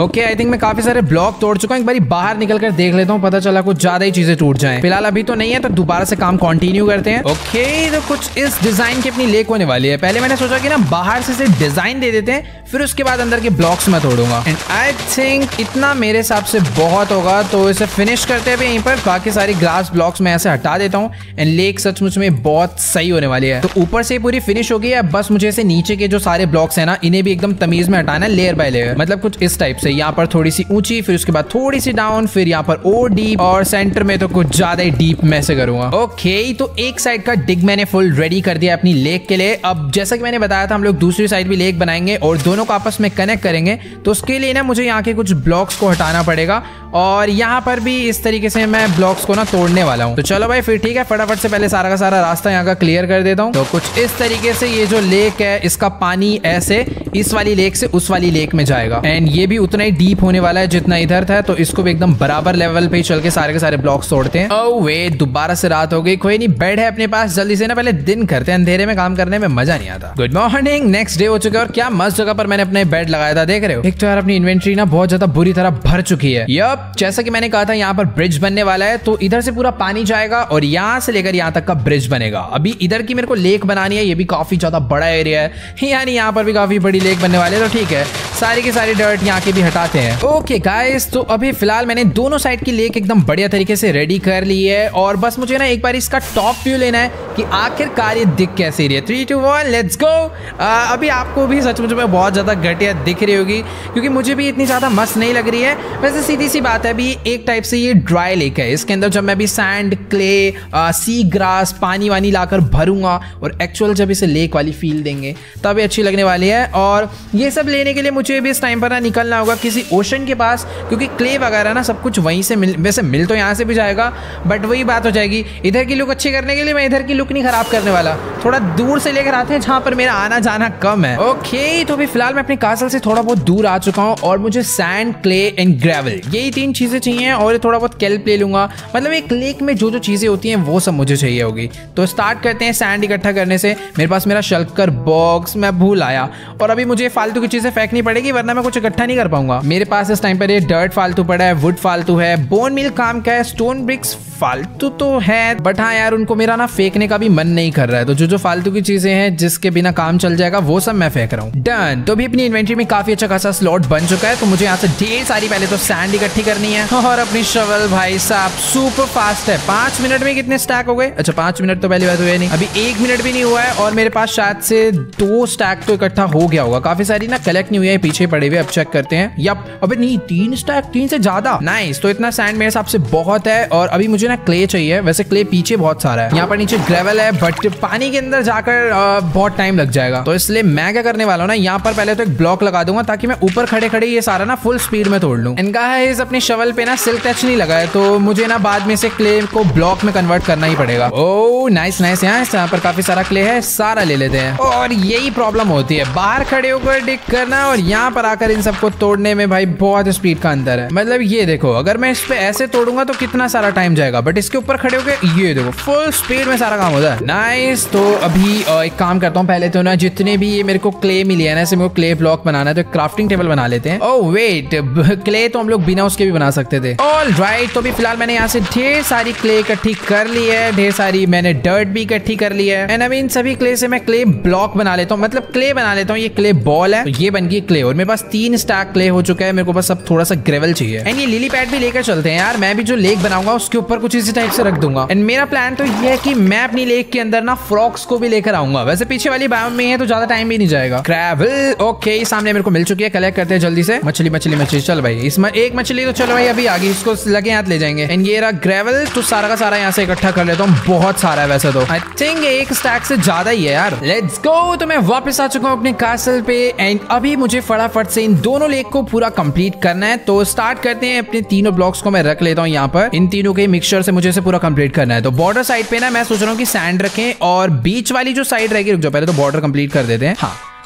थिंक मैं काफी सारे ब्लॉक तोड़ चुका हूँ। एक बार बाहर निकल कर देख लेता हूँ, पता चला कुछ ज्यादा ही चीजें टूट जाएं। फिलहाल अभी तो नहीं है, तो दोबारा से काम कंटिन्यू करते हैं। ओके, तो कुछ इस डिजाइन की अपनी लेक होने वाली है। पहले मैंने सोचा कि ना बाहर से सिर्फ डिजाइन दे देते हैं, फिर उसके बाद अंदर के ब्लॉक्स मैं तोड़ूंगा। एंड आई थिंक इतना मेरे हिसाब से बहुत होगा, तो इसे फिनिश करते हैं यहीं पर। बाकी सारी ग्लास ब्लॉक्स मैं ऐसे हटा देता हूँ एंड लेक सचमुच में बहुत सही होने वाली है। तो ऊपर से पूरी फिनिश हो गई है, बस मुझे ऐसे नीचे के जो सारे ब्लॉक्स है ना, इन्हें भी एकदम तमीज में हटाना है, लेयर बाय लेयर। मतलब कुछ इस टाइप से, यहाँ पर थोड़ी सी ऊंची, फिर उसके बाद थोड़ी सी डाउन, फिर यहाँ पर और डीप, और सेंटर में तो कुछ ज्यादा ही डीप मैं से करूंगा। ओके, तो एक साइड का डिग मैंने फुल रेडी कर दिया अपनी लेक के लिए। अब जैसा कि मैंने बताया था, हम लोग दूसरी साइड भी लेक बनाएंगे और दोनों को आपस में कनेक्ट करेंगे। तो उसके लिए ना मुझे यहाँ के कुछ ब्लॉक्स को हटाना पड़ेगा, और यहाँ पर भी इस तरीके से मैं ब्लॉक्स को ना तोड़ने वाला हूँ। तो चलो भाई फिर ठीक है, फटाफट से पहले सारा का सारा रास्ता यहाँ का क्लियर कर देता हूँ। तो कुछ इस तरीके से ये जो लेक है, इसका पानी ऐसे इस वाली लेक से उस वाली लेक में जाएगा, एंड ये भी उतना ही डीप होने वाला है जितना इधर था। तो इसको भी एकदम बराबर लेवल पे चल के सारे के सारे ब्लॉक्स तोड़ते हैं। ओह वे, दोबारा से रात हो गई। कोई नहीं, बेड है अपने पास, जल्दी से ना पहले दिन करते हैं, अंधेरे में काम करने में मजा नहीं आता। गुड मॉर्निंग, नेक्स्ट डे हो चुका है और क्या मस्त जगह पर मैंने अपने बेड लगाया था, देख रहे हो। एक तो यार अपनी इन्वेंट्री ना बहुत ज्यादा बुरी तरह भर चुकी है। यप, जैसा कि मैंने कहा था, यहाँ पर ब्रिज बनने वाला है, तो इधर से पूरा पानी जाएगा और यहाँ से लेकर यहाँ तक का ब्रिज बनेगा। अभी इधर की मेरे को लेक बनानी है, ये भी काफी ज्यादा बड़ा एरिया है, यानी यहाँ पर भी काफी बड़ी लेक बनने वाली है। तो ठीक है, सारी की सारी डर्ट यहाँ के भी हटाते हैं। ओके गाइस, तो अभी फिलहाल मैंने दोनों साइड की लेक एकदम बढ़िया तरीके से रेडी कर ली है, और बस मुझे ना एक बार इसका टॉप व्यू लेना है कि आखिरकार ये दिख कैसी रही है। Three two one, let's go. अभी आपको भी सचमुच में बहुत ज्यादा घटिया दिख रही होगी, क्योंकि मुझे भी इतनी ज्यादा मस्त नहीं लग रही है। वैसे सीधी सी बात है, अभी एक टाइप से ये ड्राई लेक है। इसके अंदर जब मैं अभी सैंड, क्ले, सी ग्रास, पानी वानी लाकर भरूंगा और एक्चुअल जब इसे लेक वाली फील देंगे, तब अच्छी लगने वाली है। और ये सब लेने के लिए मुझे भी इस टाइम पर ना निकलना होगा किसी ओशन के पास, क्योंकि क्ले वगैरह ना सब कुछ वहीं से मिल, वैसे मिल तो यहाँ से भी जाएगा, बट वही बात हो जाएगी, इधर की लुक अच्छी करने के लिए मैं इधर की लुक नहीं खराब करने वाला, थोड़ा दूर से लेकर आते हैं जहाँ पर मेरा आना जाना कम है। ओके, तो अभी फिलहाल मैं अपने कासल से थोड़ा बहुत दूर आ चुका हूँ, और मुझे सैंड, क्ले एंड ग्रेवल, यही तीन चीजें चाहिए, और थोड़ा बहुत केल्प ले लूंगा। मतलब एक लेक में जो जो चीजें होती हैं वो सब मुझे चाहिए होगी। तो स्टार्ट करते हैं सैंड इकट्ठा करने से। मेरे पास मेरा शल्कर बॉक्स मैं भूल आया, और अभी मुझे फालतू की चीजें फेंकनी पड़ेगी, वरना मैं कुछ इकट्ठा नहीं कर पाऊंगा। मेरे पास इस टाइम पर ये डर्ट फालतू पड़ा है, वुड फालतू है, बोन मिल काम का है, स्टोन ब्रिक्स फालतू तो है, बट हाँ यार उनको मेरा ना फेंकने का भी मन नहीं कर रहा है। तो जो जो फालतू की चीजें हैं जिसके बिना काम चल जाएगा वो सब मैं फेंक रहा हूँ। डन। तो भी अपनी इन्वेंट्री में काफी अच्छा खासा स्लॉट बन चुका है, तो मुझे यहाँ से ढेर सारी पहले तो सैंड इकट्ठी करनी है, और अपनी शवल भाई साहब सुपर फास्ट है। पांच मिनट में कितने स्टैक हो गए? अच्छा पांच मिनट तो पहली बात हुई नहीं, अभी एक मिनट भी नहीं हुआ है, और मेरे पास शायद से दो स्टैक तो इकट्ठा हो गया होगा। काफी सारी ना कलेक्ट नहीं हुई है, पीछे पड़े हुए, अब चेक करते हैं। यप, अबे नहीं, तीन स्टैक, तीन से ज्यादा। नाइस, तो इतना सैंड मेरे हिसाब से बहुत है। और अभी मुझे ना क्ले चाहिए, वैसे क्ले पीछे बहुत सारा है, यहाँ पर नीचे ग्रेवल है, बट पानी के अंदर जाकर आ, बहुत टाइम लग जाएगा। तो इसलिए मैं क्या करने वाला हूँ ना, यहाँ पर पहले तो एक ब्लॉक लगा दूंगा, ताकि मैं ऊपर खड़े खड़े ये सारा ना फुल स्पीड में तोड़ लूं। इनका है इस अपनी शवल पे ना सिल्क टच नहीं लगा है, तो मुझे ना बाद में से क्ले को ब्लॉक में कन्वर्ट करना ही पड़ेगा। ओह नाइस नाइस, यहाँ पर काफी सारा क्ले है, सारा ले लेते हैं। और यही प्रॉब्लम होती है, बाहर खड़े होकर डिग करना और यहाँ पर आकर इन सबको तोड़ने में भाई बहुत स्पीड का अंतर है। मतलब ये देखो, अगर मैं इस पे ऐसे तोड़ूंगा तो कितना सारा टाइम जाएगा, बट इसके ऊपर खड़े होकर ये देखो फुल स्पीड में सारा काम होता है। नाइस। तो अभी एक काम करता हूँ, पहले तो ना जितने भी ये मेरे को क्ले मिली है ना, ऐसे मेरे को क्ले ब्लॉक बनाना है, तो क्राफ्टिंग टेबल बना लेते हैं। ओह वेट, क्ले तो हम लोग बिना उसके भी बना सकते थे। ऑल राइट, तो भी फिलहाल मैंने यहाँ से ढेर सारी क्ले इकट्ठी कर ली है, ढेर सारी मैंने डर्ट भी इकट्ठी कर ली है, एंड अभी इन सभी क्ले से मैं क्ले ब्लॉक बना लेता हूँ, मतलब क्ले बना लेता हूँ। ये क्ले बॉल है, तो ये बन गई क्ले, और मेरे पास तीन स्टैक क्ले हो चुका है। मेरे को बस अब थोड़ा सा ग्रेवल चाहिए, एंड ये लिली पैड भी लेकर चलते हैं यार। मैं भी जो लेक बनाऊंगा उसके ऊपर कुछ इसी टाइप से रख दूंगा, एंड मेरा प्लान तो ये है कि मैं अपनी लेक के अंदर ना फ्रॉक्स को भी लेकर आऊंगा। वैसे पीछे वाली बायोम में है तो ज्यादा टाइम भी नहीं जाएगा। ग्रेवल ओके, सामने मेरे को मिल चुकी है, कलेक्ट करते हैं जल्दी से। मछली मछली मछली, चल भाई, इसमें एक मछली तो चलो भाई अभी आ गई, इसको लगे हाथ ले जाएंगे। एंड ये रहा ग्रेवल, तो सारा का सारा यहाँ से इकट्ठा कर लेता हूँ, बहुत सारा है वैसे तो। आई थिंक एक स्टैक से ज्यादा ही है यार। Let's go. तो मैं वापस आ चुका हूँ अपने कासल पे, एंड अभी मुझे फटाफट से इन दोनों लेक को पूरा कंप्लीट करना है। तो स्टार्ट करते हैं, अपने तीनों ब्लॉक्स को मैं रख लेता हूँ यहाँ पर। इन तीनों के मिक्सचर से मुझे इसे पूरा कंप्लीट करना है। तो बॉर्डर साइड पे ना मैं सोच रहा हूँ कि सैंड रखें, और बीच वाली जो साइड रहेगी, रुक जाओ पहले तो बॉर्डर कंप्लीट कर देते हैं। हाँ,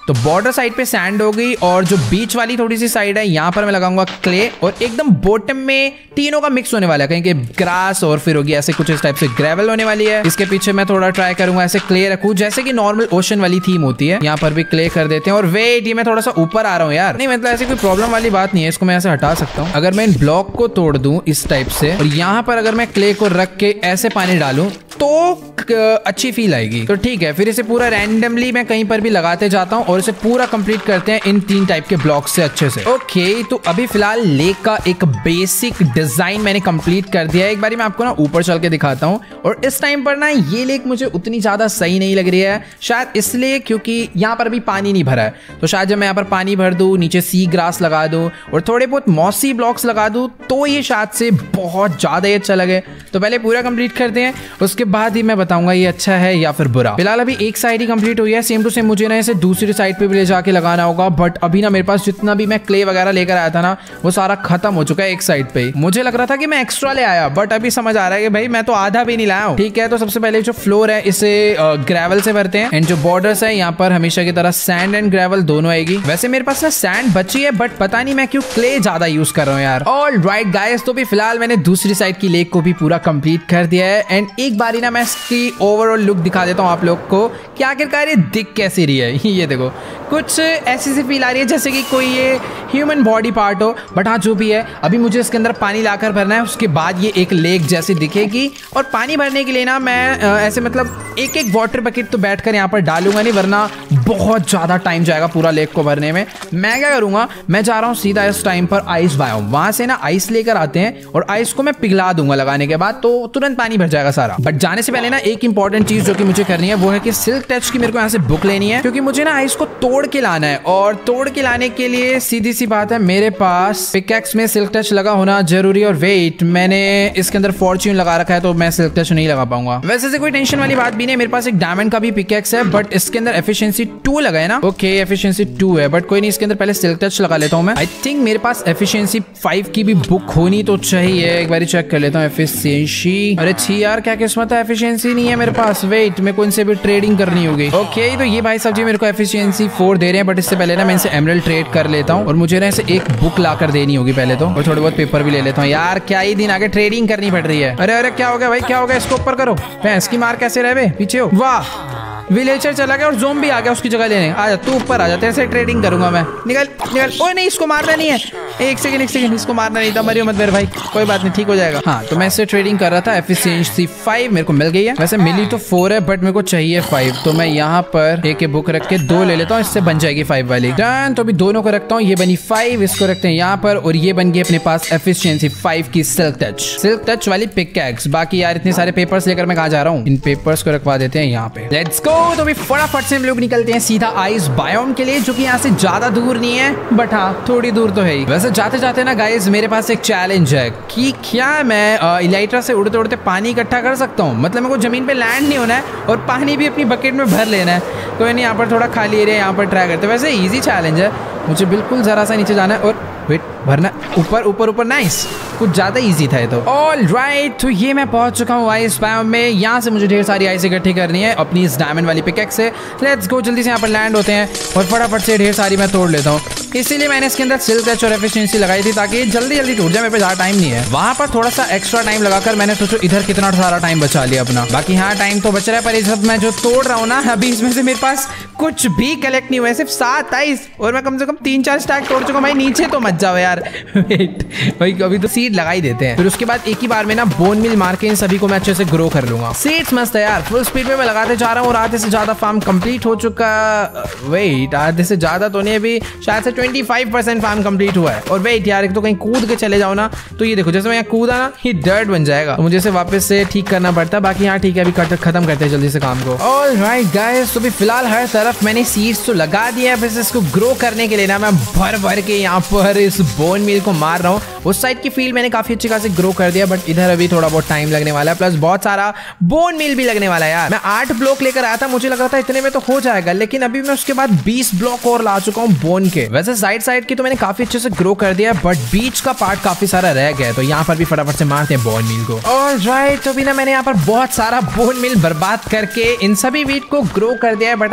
तो बॉर्डर साइड पे सैंड हो गई और जो बीच वाली थोड़ी सी साइड है यहाँ पर मैं लगाऊंगा क्ले और एकदम बॉटम में तीनों का मिक्स होने वाला है, कहीं के ग्रास और फिर होगी ऐसे कुछ इस टाइप से ग्रेवल होने वाली है। इसके पीछे मैं थोड़ा ट्राई करूंगा ऐसे क्ले रखूं जैसे कि नॉर्मल ओशन वाली थीम होती है। यहाँ पर भी क्ले कर देते हैं और वेट ये मैं थोड़ा सा ऊपर आ रहा हूँ यार, नहीं मतलब ऐसी कोई प्रॉब्लम वाली बात नहीं है, इसको मैं ऐसे हटा सकता हूँ। अगर मैं इन ब्लॉक को तोड़ दूं इस टाइप से और यहाँ पर अगर मैं क्ले को रख के ऐसे पानी डालूं तो अच्छी फील आएगी। तो ठीक है, फिर इसे पूरा रैंडमली मैं कहीं पर भी लगाते जाता हूँ और इसे पूरा कंप्लीट करते हैं इन तीन टाइप के ब्लॉक से अच्छे से। ओके, तो अभी फिलहाल लेक का एक बेसिक डिजाइन मैंने कंप्लीट कर दिया है। एक बारी मैं आपको ना ऊपर चल के दिखाता हूँ। और इस टाइम पर ना ये लेक मुझे उतनी ज्यादा सही नहीं लग रही है, शायद इसलिए क्योंकि यहाँ पर अभी पानी नहीं भरा है। तो शायद जब मैं यहाँ पर पानी भर दूं, नीचे सी ग्रास लगा दूं और थोड़े बहुत मॉसी ब्लॉक्स लगा दूं तो ये शायद से बहुत ज्यादा ही अच्छा लगे। तो पहले पूरा कंप्लीट करते हैं, उसके बाद ही मैं बताऊंगा ये अच्छा है या फिर बुरा। फिलहाल अभी एक साइड ही कंप्लीट हुई है, सेम टू सेम मुझे ना इसे दूसरी साइड पे भी ले जाके लगाना होगा। बट अभी ना मेरे पास जितना भी मैं क्ले वगैरह लेकर आया था ना वो सारा खत्म हो चुका है एक साइड पे ही। मुझे लग रहा था कि मैं एक्स्ट्रा ले आया, बट अभी समझ आ रहा है कि भाई मैं तो आधा भी नहीं लाया हूँ। ठीक है, तो सबसे पहले जो फ्लोर है इसे ग्रेवल से भरते हैं एंड जो बॉर्डर्स है यहाँ पर हमेशा की तरह सैंड एंड ग्रेवल दोनों आएगी। वैसे मेरे पास ना सैंड बची है बट पता नहीं मैं क्यों क्ले ज्यादा यूज कर रहा हूँ यार। ऑल राइट गाइस, तो भी फिलहाल मैंने दूसरी साइड की लेक को भी पूरा कंप्लीट कर दिया है एंड एक बारी ना मैं इसकी ओवरऑल लुक दिखा देता हूँ आप लोग को कि आखिरकार ये दिख कैसी रही है। ये देखो कुछ ऐसी सी फील आ रही है जैसे कि कोई ये ह्यूमन बॉडी पार्ट हो, बट हाँ जो भी है अभी मुझे इसके अंदर पानी लाकर भरना है, उसके बाद ये एक लेक जैसी दिखेगी। और पानी भरने के लिए ना मैं आ, ऐसे मतलब एक एक वाटर बकेट तो बैठकर यहाँ पर डालूंगा नहीं, वरना बहुत ज्यादा टाइम जाएगा पूरा लेक को भरने में। मैं क्या करूंगा, मैं जा रहा हूँ सीधा इस टाइम पर आइस बायोम, वहां से ना आइस लेकर आते हैं और आइस को मैं पिघला दूंगा लगाने के बाद, तो तुरंत पानी भर जाएगा सारा। बट जाने से पहले ना एक इंपॉर्टेंट चीज जो कि मुझे करनी है वो है कि सिल्क टच की मेरे को यहाँ से बुक लेनी है, क्योंकि मुझे ना आइस को तोड़ के लाना है। और तोड़ के लाने के लिए सीधी सी बात है मेरे पास पिकैक्स में सिल्क टच लगा होना जरूरी। और वेट, मैंने इसके अंदर फॉर्च्यून लगा रखा है तो मैं सिल्क टच नहीं लगा पाऊंगा। वैसे से कोई टेंशन वाली बात भी नहीं, मेरे पास एक डायमंड का भी पिकैक्स है बट इसके अंदर एफिशिएंसी टू लगा है ना। ओके, एफिशिएंसी टू है बट कोई नहीं, इसके अंदर पहले सिल्क टच लगा लेता हूँ मैं। आई थिंक मेरे पास एफिशिएंसी फाइव की भी बुक होनी तो चाहिए, एक बार चेक कर लेता हूँ एफिशिएंसी। अरे छी यार, क्या किस्मत है, एफिशिएंसी नहीं है मेरे पास। वेट, मेरे को इनसे भी ट्रेडिंग करनी होगी। ओके, तो ये भाई साहब जी मेरे को एफिशिएंसी फोर दे रहे हैं, बट इससे पहले ना मैं इनसे एमरल्ड ट्रेड कर लेता हूँ और मुझे ना इसे एक बुक लाकर देनी होगी पहले तो, और थोड़े बहुत पेपर भी ले लेता हूँ। यार क्या ही दिन आगे ट्रेडिंग करनी पड़ रही है। अरे अरे क्या हो गया भाई, क्या हो गया, इसको ऊपर करो। भैंस की मार कैसे रहे बे, पीछे हो। वाह, विलेजर चला गया और ज़ोंबी आ गया उसकी जगह लेने। आ जा तू ऊपर, आ जा, तेरे से ट्रेडिंग करूंगा मैं। निकल निकल। ओए नहीं, इसको मारना नहीं है। एक सेकंड एक सेकंड, इसको मारना नहीं था। मरियो मत मेरे भाई, कोई बात नहीं, ठीक हो जाएगा। हाँ, तो मैं इससे ट्रेडिंग कर रहा था। एफिशिएंसी फाइव मेरे को मिल गई है, वैसे मिली तो फोर है बट मेरे को चाहिए फाइव। तो मैं यहाँ पर एक बुक रख के दो ले लेता हूँ, इससे बन जाएगी फाइव वाली। डन, तो अभी दोनों को रखता हूँ, ये बनी फाइव, इसको रखते हैं यहाँ पर और ये बन गई अपने पास एफिशिएंसी फाइव की सिल्क टच सिल्क टच वाली पिकैक्स। बाकी यार इतने सारे पेपर्स लेकर मैं कहाँ जा रहा हूँ, इन पेपर्स को रखवा देते हैं यहाँ पे। Let's go. तो अभी फटाफट से हम लोग निकलते हैं सीधा आइस बायोम के लिए, जो कि यहाँ से ज्यादा दूर नहीं है बट हाँ थोड़ी दूर तो है ही। वैसे जाते जाते ना गाइस मेरे पास एक चैलेंज है कि क्या मैं इलाइट्रा से उड़ते उड़ते पानी इकट्ठा कर सकता हूँ। मतलब मेरे को जमीन पे लैंड नहीं होना है और पानी भी अपनी बकेट में भर लेना है। कोई नहीं, यहाँ पर थोड़ा खाली एरिया, यहाँ पर ट्राई करते हैं। वैसे इजी चैलेंज है, मुझे बिल्कुल जरा सा नीचे जाना है और वेट भरना, ऊपर ऊपर ऊपर। नाइस, कुछ ज्यादा इजी था ये तो। ऑल राइट, तो ये मैं पहुंच चुका हूँ आइस बायोम में। यहाँ से मुझे ढेर सारी आइस इकट्ठी करनी है अपनी इस डायमंड वाली पिकैक्स से। लेट्स गो, जल्दी से यहाँ पर लैंड होते हैं और फटाफट से ढेर सारी मैं तोड़ लेता हूँ। इसीलिए मैंने इसके अंदर सिल्क टच और एफिशिएंसी लगाई थी ताकि जल्दी जल्दी टूट जाए। मेरे पे ज्यादा टाइम नहीं है। वहां पर थोड़ा सा एक्स्ट्रा टाइम लगाकर मैंने सोचो इधर कितना सारा टाइम बचा लिया अपना। बाकी हाँ टाइम तो बच रहा है, पर इस मैं जो तोड़ रहा हूँ ना अभी इसमें से मेरे पास कुछ भी कलेक्ट नहीं हुआ है, सिर्फ सात आइस और मैं कम से कम तीन चार स्टैक तोड़ चुका हूँ। भाई नीचे तो मत जाओ यार। वेट भाई, अभी तो सीड लगा ही देते हैं, फिर उसके बाद एक ही बार में ना बोन मिल मार के इन सभी को मैं अच्छे से ग्रो कर लूंगा। सीड्स मस्त है यार, फुल स्पीड में मैं लगाते जा रहा हूँ और आधे से ज्यादा फार्म कंप्लीट हो चुका। वेट, आधे से ज्यादा तो नहीं, अभी शायद से twenty five percent farm complete हुआ है। और वेट यार, एक तो कहीं कूद के चले जाओ ना, तो ये देखो जैसे मैं यहाँ कूदा ना, ये डर्ट बन जाएगा, तो मुझे इसे वापस से ठीक करना पड़ता है। बाकी यहाँ ठीक है, अभी खत्म करते हैं जल्दी से काम को। ऑल राइट गाइस, तो भी फिलहाल हर तरफ मैंने सीड्स तो लगा दिया है, बस इसको ग्रो करने के लिए ना मैं भर भर के यहाँ पर इस बोन मिल को मार रहा हूँ। उस साइड की फील्ड मैंने काफी अच्छी खासी ग्रो कर दिया, बट इधर अभी थोड़ा बहुत टाइम लगने वाला है, प्लस बहुत सारा बोन मिल भी लगने वाला है यार। मैं आठ ब्लॉक लेकर आया था, मुझे लग रहा था इतने में तो हो जाएगा, लेकिन अभी मैं उसके बाद बीस ब्लॉक और ला चुका हूँ बोन के। वैसे साइड साइड की तो मैंने काफी अच्छे से ग्रो कर दिया, बट बीच का पार्ट काफी सारा रह गया है, तो यहाँ पर भी फटाफट से मारते हैं बोन मिल को। ऑलराइट, तो भी ना मैंने यहाँ पर बहुत सारा बोन मिल बर्बाद करके इन सभी वीट को ग्रो कर दिया है। बट यार मस्त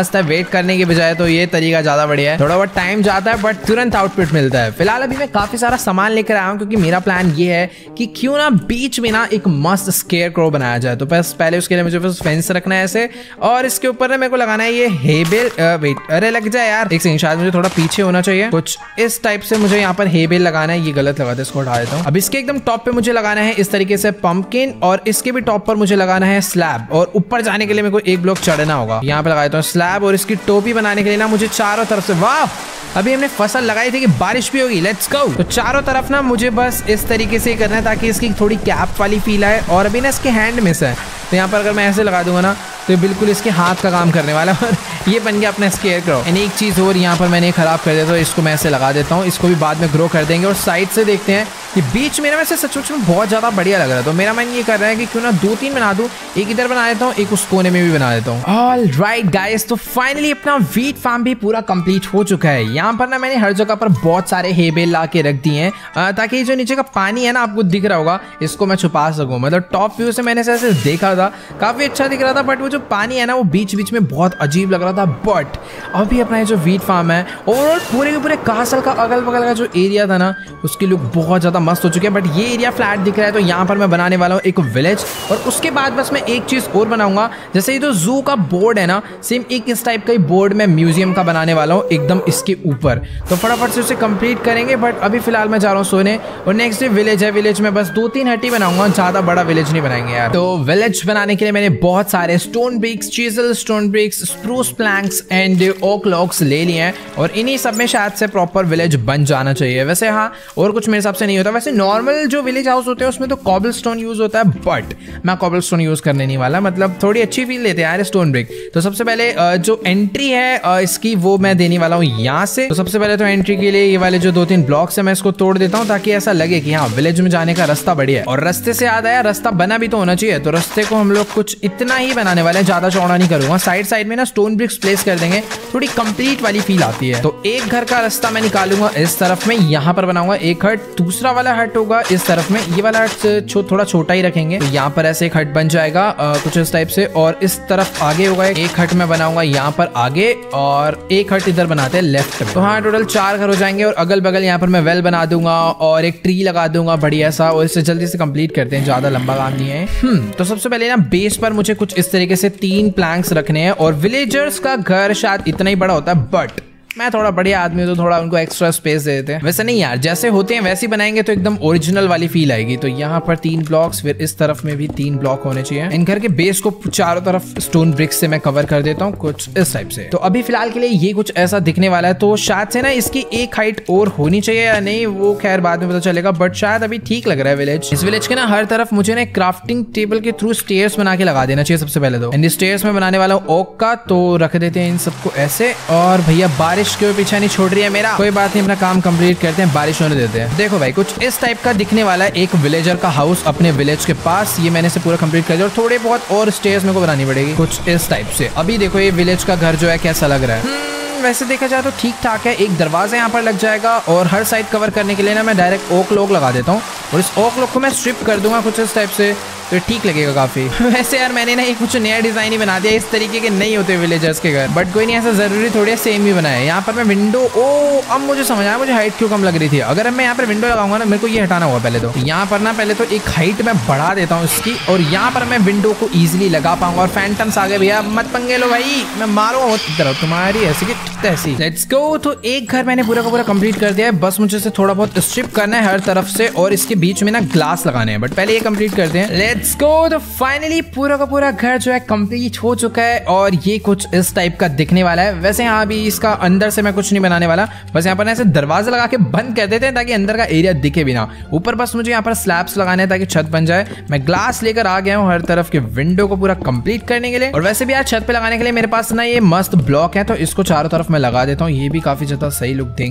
मस्त है, वेट करने की बजाय तो ये तरीका ज्यादा बढ़िया है। थोड़ा बहुत टाइम जाता है बट तुरंत आउटपुट मिलता है। फिलहाल अभी मैं काफी सारा सामान लेकर आया हूँ क्योंकि मेरा प्लान ये है कि क्यों ना बीच में ना एक मस्त स्केयर क्रो बनाया जाए। तो बस पहले उसके लिए मुझे बस फेंस रखना है ऐसे, और इसके ऊपर ना मेरे को लगाना है ये हेबेल। वेट, अरे लग जाए यार, एक सेकंड, शायद मुझे थोड़ा पीछे होना चाहिए। कुछ इस टाइप से मुझे यहाँ पर हेबेल लगाना है। ये गलत लगा था, इसको हटा देता हूँ। अब इसके एकदम टॉप पे मुझे लगाना है इस तरीके से पंपकिन, और इसके भी टॉप पर मुझे लगाना है स्लैब, और ऊपर जाने के लिए मेरे को एक ब्लॉक चढ़ना होगा। यहाँ पे लगा देता हूँ स्लैब, और इसकी टोपी बनाने के लिए ना मुझे चारों तरफ से, वाह अभी हमने फसल लगाई थी कि बारिश भी होगी, लेट्स गो। तो चारों तरफ ना मुझे बस इस तरीके से करना है ताकि इसकी थोड़ी कैप वाली फील आए। और अभी ना इसके हैंड मिस है, तो यहाँ पर अगर मैं ऐसे लगा दूंगा ना तो बिल्कुल इसके हाथ का काम करने वाला है, और ये बन गया अपना स्केयर क्रो। एंड एक चीज़ और यहाँ पर मैंने खराब कर दिया, तो इसको मैं ऐसे लगा देता हूँ। इसको भी बाद में ग्रो कर देंगे। और साइड से देखते हैं कि बीच में ना वैसे सचमुच में बहुत ज़्यादा बढ़िया लग रहा है। तो मेरा मन ये कर रहा है कि क्यों ना दो तीन बना दूँ, एक इधर बना देता हूँ, एक उस कोने में भी बना देता हूँ। ऑल राइट गाइस, तो फाइनली अपना वीट फार्म भी पूरा कंप्लीट हो चुका है। यहाँ पर ना मैंने हर जगह पर बहुत सारे हेबेल ला के रख दिए हैं ताकि जो नीचे का पानी है ना आपको दिख रहा होगा, इसको मैं छुपा सकूँ। मतलब टॉप व्यू से मैंने ऐसे देखा था, काफी अच्छा दिख रहा था, बट वो जो पानी है ना वो बीच बीच में बहुत अजीब लग रहा था। बट अभी अपना ये जो वीट फार्म है ओवरऑल पूरे के पूरे कासल का अगल बगल का जो एरिया था ना उसकी लुक बहुत ज्यादा मस्त हो चुकी है। बट ये एरिया फ्लैट दिख रहा है, तो यहाँ पर मैं बनाने वाला हूँ एक विलेज, और उसके बाद बस मैं एक चीज और बनाऊंगा। जैसे ये जो जू का बोर्ड है ना, सेम एक इस टाइप का ही बोर्ड मैं म्यूजियम का बनाने वाला हूँ एकदम इसके ऊपर। तो फटाफट से उसे कंप्लीट करेंगे। बट अभी फिलहाल मैं जा रहा हूँ सोने, और नेक्स्ट डे विलेज है। विलेज में बस दो तीन हट्टी बनाऊंगा, ज्यादा बड़ा विलेज नहीं बनाएंगे यार। तो विलेज बनाने के लिए मैंने बहुत सारे stone bricks, chisel stone bricks, spruce planks and oak logs ले लिए हैं, और इन्हीं सब में शायद से प्रॉपर विलेज बन जाना चाहिए। वैसे हाँ, और कुछ मेरे हिसाब से नहीं होता। वैसे नॉर्मल जो विलेज हाउस होते हैं उसमें तो कॉबल स्टोन यूज होता है, बट मैं कॉबल स्टोन यूज करने नहीं वाला। मतलब थोड़ी अच्छी फील लेते हैं यार स्टोन ब्रिक। तो सबसे पहले जो एंट्री है इसकी वो मैं देने वाला हूँ यहाँ से। तो सबसे पहले तो एंट्री के लिए ये वाले जो दो तीन ब्लॉक्स है मैं इसको तोड़ देता हूँ, ताकि ऐसा लगे कि हाँ विलेज में जाने का रास्ता बढ़िया है। और रास्ते से याद आया, रास्ता बना भी तो होना चाहिए। तो रास्ते को हम लोग कुछ इतना ही बनाने वाले हैं, ज्यादा चौड़ा नहीं करूंगा। साइड साइड में ना स्टोन ब्रिक्स प्लेस कर देंगे, थोड़ी कंप्लीट वाली फील आती है। तो एक घर का रास्ता मैं निकालूंगा इस तरफ में, यहाँ पर बनाऊंगा एक हट। दूसरा वाला हट होगा इस तरफ में, ये वाला हट छो, थोड़ा छोटा ही रखेंगे। तो यहाँ पर ऐसे एक हट बन जाएगा आ, कुछ इस टाइप से। और इस तरफ आगे होगा एक हट मैं बनाऊंगा यहाँ पर आगे, और एक हट इधर बनाते हैं लेफ्ट में। तो हाँ टोटल चार घर हो जाएंगे। और अगल बगल यहाँ पर मैं वेल बना दूंगा और एक ट्री लगा दूंगा बढ़िया सा, और इसे जल्दी से कंप्लीट करते हैं, ज्यादा लंबा काम नहीं है। हम्म तो सबसे पहले ना बेस पर मुझे कुछ इस तरीके से तीन प्लैंक्स रखने हैं। और विलेजर्स का घर शायद इतना ही बड़ा होता है, बट मैं थोड़ा बढ़िया आदमी हूँ तो थोड़ा उनको एक्स्ट्रा स्पेस दे देते हैं। वैसे नहीं यार, जैसे होते हैं वैसे बनाएंगे तो एकदम ओरिजिनल वाली फील आएगी। तो यहाँ पर तीन ब्लॉक्स, फिर इस तरफ में भी तीन ब्लॉक होने चाहिए। इन घर के बेस को चारों तरफ स्टोन ब्रिक्स से मैं कवर कर देता हूँ कुछ इस टाइप से। तो अभी फिलहाल के लिए ये कुछ ऐसा दिखने वाला है। तो शायद से ना इसकी एक हाइट और होनी चाहिए या नहीं, वो खैर बाद में पता चलेगा, बट शायद अभी ठीक लग रहा है विलेज। इस विलेज के ना हर तरफ मुझे ना क्राफ्टिंग टेबल के थ्रू स्टेयर्स बना के लगा देना चाहिए सबसे पहले तो। इन स्टेयर्स में बनाने वाला हूँ ओक का, तो रख देते हैं इन सबको ऐसे। और भैया बारिश के पीछे नहीं छोड़ रही है मेरा, कोई बात नहीं, अपना काम कंप्लीट करते हैं, बारिश होने देते हैं। देखो भाई कुछ इस टाइप का दिखने वाला है एक विलेजर का हाउस अपने विलेज के पास। ये मैंने से पूरा कंप्लीट कर दिया, और थोड़े बहुत और स्टेयर्स मेरे को बनानी पड़ेगी कुछ इस टाइप से। अभी देखो ये विलेज का घर जो है कैसा लग रहा है। वैसे देखा जाए तो ठीक ठाक है। एक दरवाजा यहाँ पर लग जाएगा, और हर साइड कवर करने के लिए ना मैं डायरेक्ट ओक लॉग लगा देता हूँ, और इस ओक लॉग को मैं स्ट्रिप कर दूंगा कुछ इस टाइप से, तो ठीक लगेगा काफी। वैसे यार मैंने ना एक कुछ नया डिजाइन ही बना दिया, इस तरीके के नहीं होते विलेजर्स के घर, बट कोई नहीं, ऐसा जरूरी थोड़ी सेम ही बनाया है। यहाँ पर मैं विंडो, ओ अब मुझे समझ आया मुझे हाइट क्यों कम लग रही थी। अगर मैं यहाँ पर विंडो लगाऊंगा ना, मेरे को ये हटाना होगा पहले तो। यहाँ पर ना पहले तो एक हाइट मैं बढ़ा देता हूँ इसकी, और यहाँ पर मैं विंडो को इजिली लगा पाऊंगा। और फैंटम्स आ गए भैया, मत पंगे लो भाई, मैं मारूंगा तरह तुम्हारी ऐसी की ऐसी। Let's go. तो एक घर मैंने पूरा का पूरा कंप्लीट कर दिया है, बस मुझे से थोड़ा बहुत स्ट्रिप करना है हर तरफ से, और इसके बीच में ना ग्लास लगाने हैं, बट पहले ये कंप्लीट करते हैं। Let's go. तो फाइनली पूरा का पूरा घर जो है कंप्लीट हो चुका है, और ये कुछ इस टाइप का दिखने वाला है। वैसे यहाँ भी इसका अंदर से मैं कुछ नहीं बनाने वाला, बस यहाँ पर ऐसे दरवाजा लगा के बंद कर देते हैं ताकि अंदर का एरिया दिखे भी ना। ऊपर बस मुझे यहाँ पर स्लैब्स लगाने हैं ताकि छत बन जाए। मैं ग्लास लेकर आ गया हूँ हर तरफ के विंडो को पूरा कंप्लीट करने के लिए। और वैसे भी यार छत पे लगाने के लिए मेरे पास ना ये मस्त ब्लॉक है, तो इसको चारों तरफ मैं लगा देता हूँ, ये भी काफी ज्यादा सही लुक देंगे।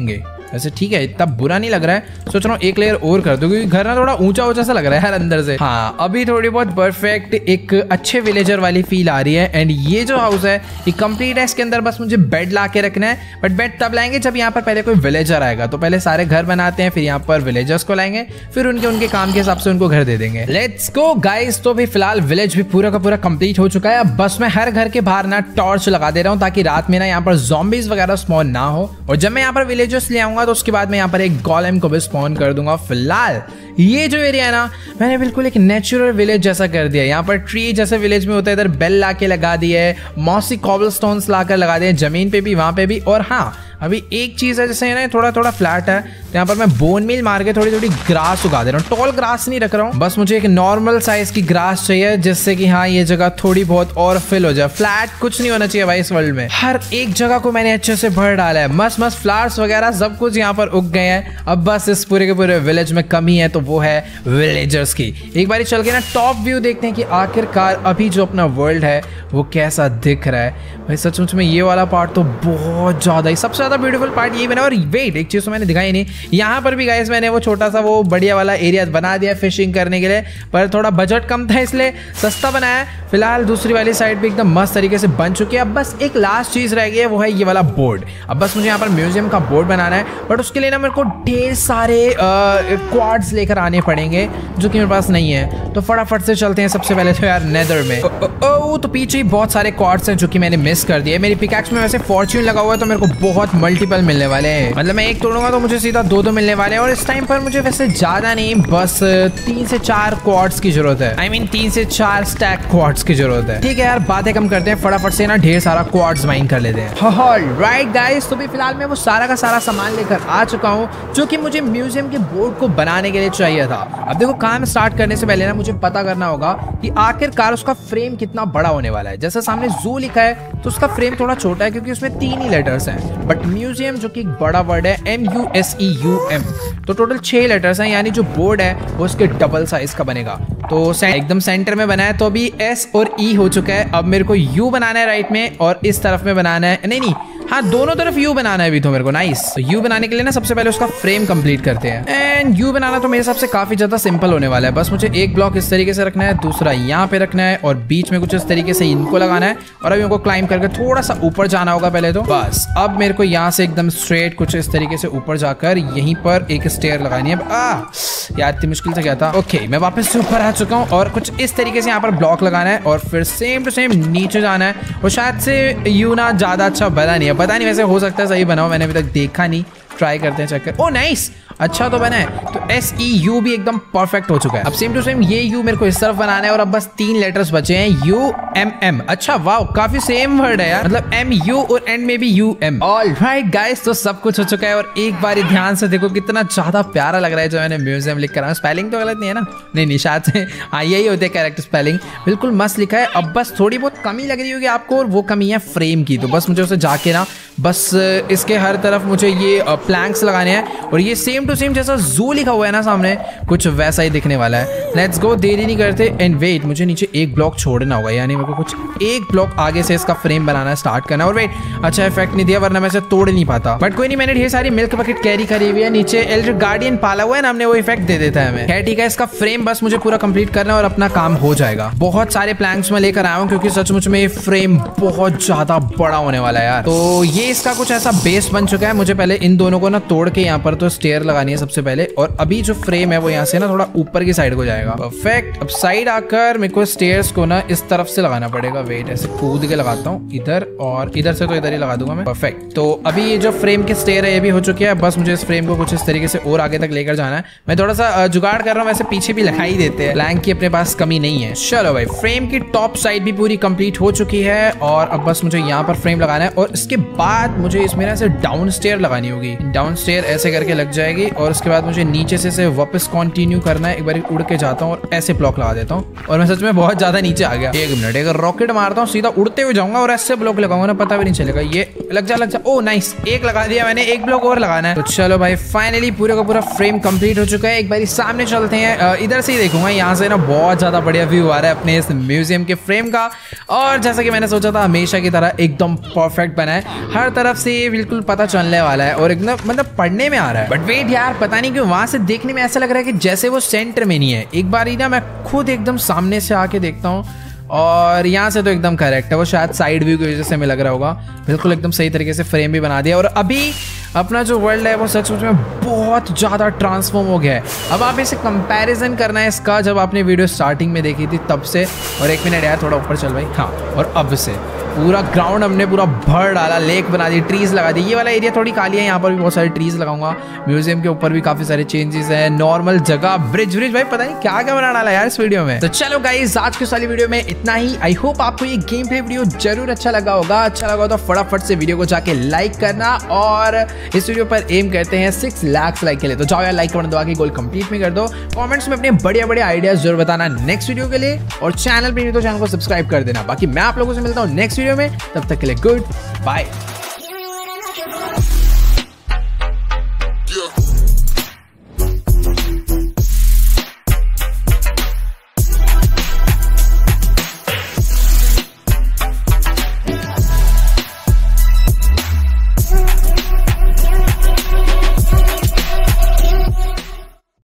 वैसे ठीक है, इतना बुरा नहीं लग रहा है। सोच रहा हूँ एक लेयर और कर दूं क्योंकि घर ना थोड़ा ऊंचा ऊंचा सा लग रहा है यार अंदर से। हाँ, अभी थोड़ी बहुत परफेक्ट एक अच्छे विलेजर वाली फील आ रही है। एंड ये जो हाउस है ये कंप्लीट है। इसके अंदर बस मुझे बेड ला के रखना है, बट बेड तब लाएंगे जब यहाँ पर पहले कोई विलेजर आएगा। तो पहले सारे घर बनाते हैं, फिर यहाँ पर विलेजर्स को लाएंगे, फिर उनके उनके काम के हिसाब से उनको घर दे देंगे। Let's go guys. तो भी फिलहाल विलेज भी पूरा का पूरा कंप्लीट हो चुका है। अब बस मैं हर घर के बाहर ना टॉर्च लगा दे रहा हूँ ताकि रात में ना यहाँ पर ज़ॉम्बीज वगैरह स्पॉन ना हो। और जब मैं यहाँ पर विलेजर्स ले आऊंगा तो उसके बाद मैं यहाँ पर एक गोलेम को भी स्पॉन कर दूंगा। फिलहाल ये जो एरिया है ना मैंने बिल्कुल एक नेचुरल विलेज जैसा कर दिया। यहाँ पर ट्री जैसे विलेज में होता है, इधर बेल ला के लगा दिए है, मॉसी कॉबलस्टोन्स ला कर लगा दिए जमीन पे भी, वहां पे भी। और हाँ, अभी एक चीज है जैसे ना थोड़ा थोड़ा फ्लैट है तो यहाँ पर मैं बोन मील मार के थोड़ी थोड़ी ग्रास उगा दे रहा हूँ। टॉल ग्रास नहीं रख रहा हूँ, बस मुझे एक नॉर्मल साइज की ग्रास चाहिए जिससे कि हाँ ये जगह थोड़ी बहुत और फिल हो जाए। फ्लैट कुछ नहीं होना चाहिए भाई इस वर्ल्ड में। हर एक जगह को मैंने अच्छे से भर डाला है, मस्त मस्त फ्लावर्स वगैरह सब कुछ यहाँ पर उग गए हैं। अब बस इस पूरे के पूरे विलेज में कमी है तो वो है विलेजर्स की। एक बार चल के ना टॉप व्यू देखते हैं कि आखिरकार अभी जो अपना वर्ल्ड है वो कैसा दिख रहा है। भाई सचमुच में ये वाला पार्ट तो बहुत ज्यादा ही सबसे ज्यादा ब्यूटीफुल पार्ट ये बना। और वेट, एक चीज तो मैंने दिखाई नहीं, यहाँ पर भी गाइस मैंने वो छोटा सा वो बढ़िया वाला एरिया बना दिया फिशिंग करने के लिए, पर थोड़ा बजट कम था इसलिए सस्ता बनाया। फिलहाल दूसरी वाली साइड भी एकदम मस्त तरीके से बन चुकी है। अब बस एक लास्ट चीज रह गई है, वो है ये वाला बोर्ड। अब बस मुझे यहाँ पर म्यूजियम का बोर्ड बनाना है, बट उसके लिए ना मेरे को ढेर सारे क्वार्ट्स लेकर आने पड़ेंगे जो कि मेरे पास नहीं है। तो फटाफट से चलते हैं सबसे पहले तो यार नेदर में। ओ, ओ, ओ, तो पीछे ही बहुत सारे क्वार्ट्स हैं जो कि मैंने मिस कर दिए। मेरी पिकैक्स में वैसे फॉर्च्यून लगा हुआ है तो मेरे को बहुत मल्टीपल मिलने वाले हैं। मतलब मैं एक तोड़ूंगा तो मुझे सीधा दो दो मिलने वाले हैं। और इस टाइम पर मुझे वैसे ज्यादा नहीं, बस तीन से चार क्वार्ट्स की जरूरत है। आई मीन तीन से चार स्टैक क्वार्ट्स की जरूरत है। ठीक है यार, बातें कम करते हैं, फटाफट से ना ढेर सारा क्वार्ट्स माइन कर लेते हैं। राइट गाइस, तो भी फिलहाल मैं वो सारा का सारा सामान लेकर आ चुका हूँ जो कि मुझे म्यूजियम के बोर्ड को बनाने के लिए चाहिए था। अब देखो, काम स्टार्ट करने से पहले ना मुझे पता करना होगा कि आखिरकार उसका फ्रेम कितना बड़ा होने वाला है। जैसे सामने जू लिखा है तो उसका फ्रेम थोड़ा छोटा है क्योंकि उसमें तीन ही लेटर्स हैं, बट म्यूजियम जो कि एक बड़ा वर्ड है, M U S E U M, तो टोटल छह लेटर्स हैं। यानी जो बोर्ड है वो उसके डबल साइज का बनेगा। तो एकदम सेंटर में बना है तो अभी एस और ई हो चुका है। अब मेरे को यू बनाना है राइट में और इस तरफ में बनाना है, नहीं नहीं हाँ दोनों तरफ यू बनाना है अभी तो मेरे को। नाइस। तो यू बनाने के लिए ना सबसे पहले उसका फ्रेम कंप्लीट करते हैं। एंड यू बनाना तो मेरे हिसाब से काफी ज्यादा सिंपल होने वाला है। बस मुझे एक ब्लॉक इस तरीके से रखना है, दूसरा यहाँ पे रखना है और बीच में कुछ इस तरीके से इनको लगाना है। और अभी उनको क्लाइम करके थोड़ा सा ऊपर जाना होगा पहले तो। बस अब मेरे को यहाँ से एकदम स्ट्रेट कुछ इस तरीके से ऊपर जाकर यहीं पर एक स्टेयर लगानी है। आ यार इतनी मुश्किल से क्या था। ओके, मैं वापस से ऊपर आ चुका हूँ और कुछ इस तरीके से यहाँ पर ब्लॉक लगाना है और फिर सेम टू सेम नीचे जाना है। और शायद से यू ना ज्यादा अच्छा बना नहीं है, पता नहीं, वैसे हो सकता है सही बनाओ, मैंने अभी तक देखा नहीं। ट्राई करते हैं, चेक कर। ओ नाइस, अच्छा तो बना है। तो एस ई यू भी एकदम परफेक्ट हो चुका है। अब सेम टू सेम ये यू मेरे को इस तरफ बनाना है और अब बस तीन लेटर्स बचे हैं, यू एम एम। अच्छा वाह, काफी सेम वर्ड है यार, मतलब एम यू और एंड में भी यू एम। ऑलराइट गाइस, तो सब कुछ हो चुका है। और एक बार ध्यान से देखो कितना ज्यादा प्यारा लग रहा है जो मैंने म्यूजियम लिख कर। स्पेलिंग तो गलत नहीं है ना? नहीं नहीं, शायद से हाँ यही होते हैं कैरेक्टर स्पेलिंग, बिल्कुल मस्त लिखा है। अब बस थोड़ी बहुत कमी लग रही होगी आपको और वो कमी है फ्रेम की। तो बस मुझे उसे जाके ना बस इसके हर तरफ मुझे ये प्लैंक्स लगाने हैं और ये सेम टू सेम जैसा जू लिखा हुआ है ना सामने, कुछ वैसा ही दिखने वाला है। लेट्स गो, देरी नहीं करते। एंड वेट, मुझे नीचे एक ब्लॉक छोड़ना होगा, यानी मेरे को कुछ एक ब्लॉक आगे से इसका फ्रेम बनाना स्टार्ट करना। और वेट, अच्छा इफेक्ट नहीं दिया वरना मैं इसे तोड़ नहीं पाता, बट कोई नहीं, मैंने ढेर सारी मिल्क बकेट कैरी करी हुई है। नीचे एल्डर गार्डियन पाला हुआ है ना हमने, वो इफेक्ट दे देता है हमें। खैर ठीक है, इसका फ्रेम बस मुझे पूरा कंप्लीट करना है और अपना काम हो जाएगा। बहुत सारे प्लैंक्स में लेकर आया हूँ क्योंकि सचमुच में ये फ्रेम बहुत ज्यादा बड़ा होने वाला है यार। तो ये इसका कुछ ऐसा बेस बन चुका है। मुझे पहले इन दोनों को ना तोड़ के यहाँ पर तो स्टेयर लगानी है सबसे पहले, और अभी जो फ्रेम है वो यहाँ से ना थोड़ा ऊपर की साइड को जाएगा। परफेक्ट। अब साइड आकर मेरे को स्टेयर्स को ना इस तरफ से लगाना पड़ेगा। वेट, ऐसे कूद के लगाता हूँ इधर, और इधर से तो इधर ही लगा दूंगा मैं। परफेक्ट। तो अभी ये जो फ्रेम के स्टेयर है ये भी हो चुके हैं। बस मुझे इस फ्रेम को कुछ इस तरीके से और आगे तक लेकर जाना है। मैं थोड़ा सा जुगाड़ कर रहा हूँ, वैसे पीछे भी लगा ही देते हैं, प्लैंक की अपने पास कमी नहीं है। चलो भाई, फ्रेम की टॉप साइड भी पूरी कंप्लीट हो चुकी है और अब बस मुझे यहाँ पर फ्रेम लगाना है और इसके बाद मुझे इसमें ना से डाउन स्टेयर लगानी होगी। डाउन स्टेयर ऐसे करके लग जाएगी और उसके बाद मुझे नीचे से से वापस कंटिन्यू करना है। एक बार उड़ के जाता हूँ और ऐसे ब्लॉक लगा देता हूँ और मैं सच में बहुत ज्यादा नीचे आ गया। एक मिनट, अगर रॉकेट मारता हूँ सीधा उड़ते हुए जाऊंगा और ऐसे ब्लॉक लगाऊंगा ना, पता भी नहीं चलेगा। ये लग जा लग जा। ओ नाइस, एक लगा दिया मैंने, एक ब्लॉक और लगाना है। तो चलो भाई, फाइनली पूरा का पूरा फ्रेम कंप्लीट हो चुका है। एक बार सामने चलते हैं, इधर से ही देखूंगा, यहाँ से ना बहुत ज्यादा बढ़िया व्यू आ रहा है अपने इस म्यूजियम के फ्रेम का। और जैसा कि मैंने सोचा था हमेशा की तरह एकदम परफेक्ट बना है। हर चारों तरफ से बिल्कुल पता चलने वाला है और एकदम मतलब पढ़ने में आ रहा है। बट वेट यार, पता नहीं क्यों वहां से देखने में ऐसा लग रहा है कि जैसे वो सेंटर में नहीं है। एक बार ही ना मैं खुद एकदम सामने से आके देखता हूँ और यहाँ से तो एकदम करेक्ट है। वो शायद साइड व्यू की वजह से हमें लग रहा होगा। बिल्कुल एकदम सही तरीके से फ्रेम भी बना दिया और अभी अपना जो वर्ल्ड है वो सच में बहुत ज़्यादा ट्रांसफॉर्म हो गया है। अब आप इसे कंपैरिजन करना है इसका जब आपने वीडियो स्टार्टिंग में देखी थी तब से। और एक मिनट यार, थोड़ा ऊपर चल भाई। हाँ, और अब से पूरा ग्राउंड हमने पूरा भर डाला, लेक बना दी, ट्रीज लगा दी। ये वाला एरिया थोड़ी खाली है, यहाँ पर भी बहुत सारे ट्रीज लगाऊंगा। म्यूजियम के ऊपर भी काफी सारे चेंजेस हैं। नॉर्मल जगह, ब्रिज ब्रिज भाई पता नहीं क्या क्या बना डाला यार इस वीडियो में। तो चलो गाइस, आज के सारी वीडियो में इतना ही। आई होप आपको ये गेम प्ले वीडियो जरूर अच्छा लगा होगा। अच्छा लगा तो फटाफट से वीडियो को जाके लाइक करना और इस वीडियो पर एम करते हैं सिक्स लाख लाइक के लिए। तो जाओ यार, लाइक करना दबा के गोल कंप्लीट में कर दो। कमेंट्स में अपने बढ़िया बढ़िया आइडियाज जरूर बताना नेक्स्ट वीडियो के लिए और चैनल पे नहीं तो चैनल को सब्सक्राइब कर देना। बाकी मैं आप लोगों से मिलता हूँ नेक्स्ट वीडियो में, तब तक के लिए गुड बाय।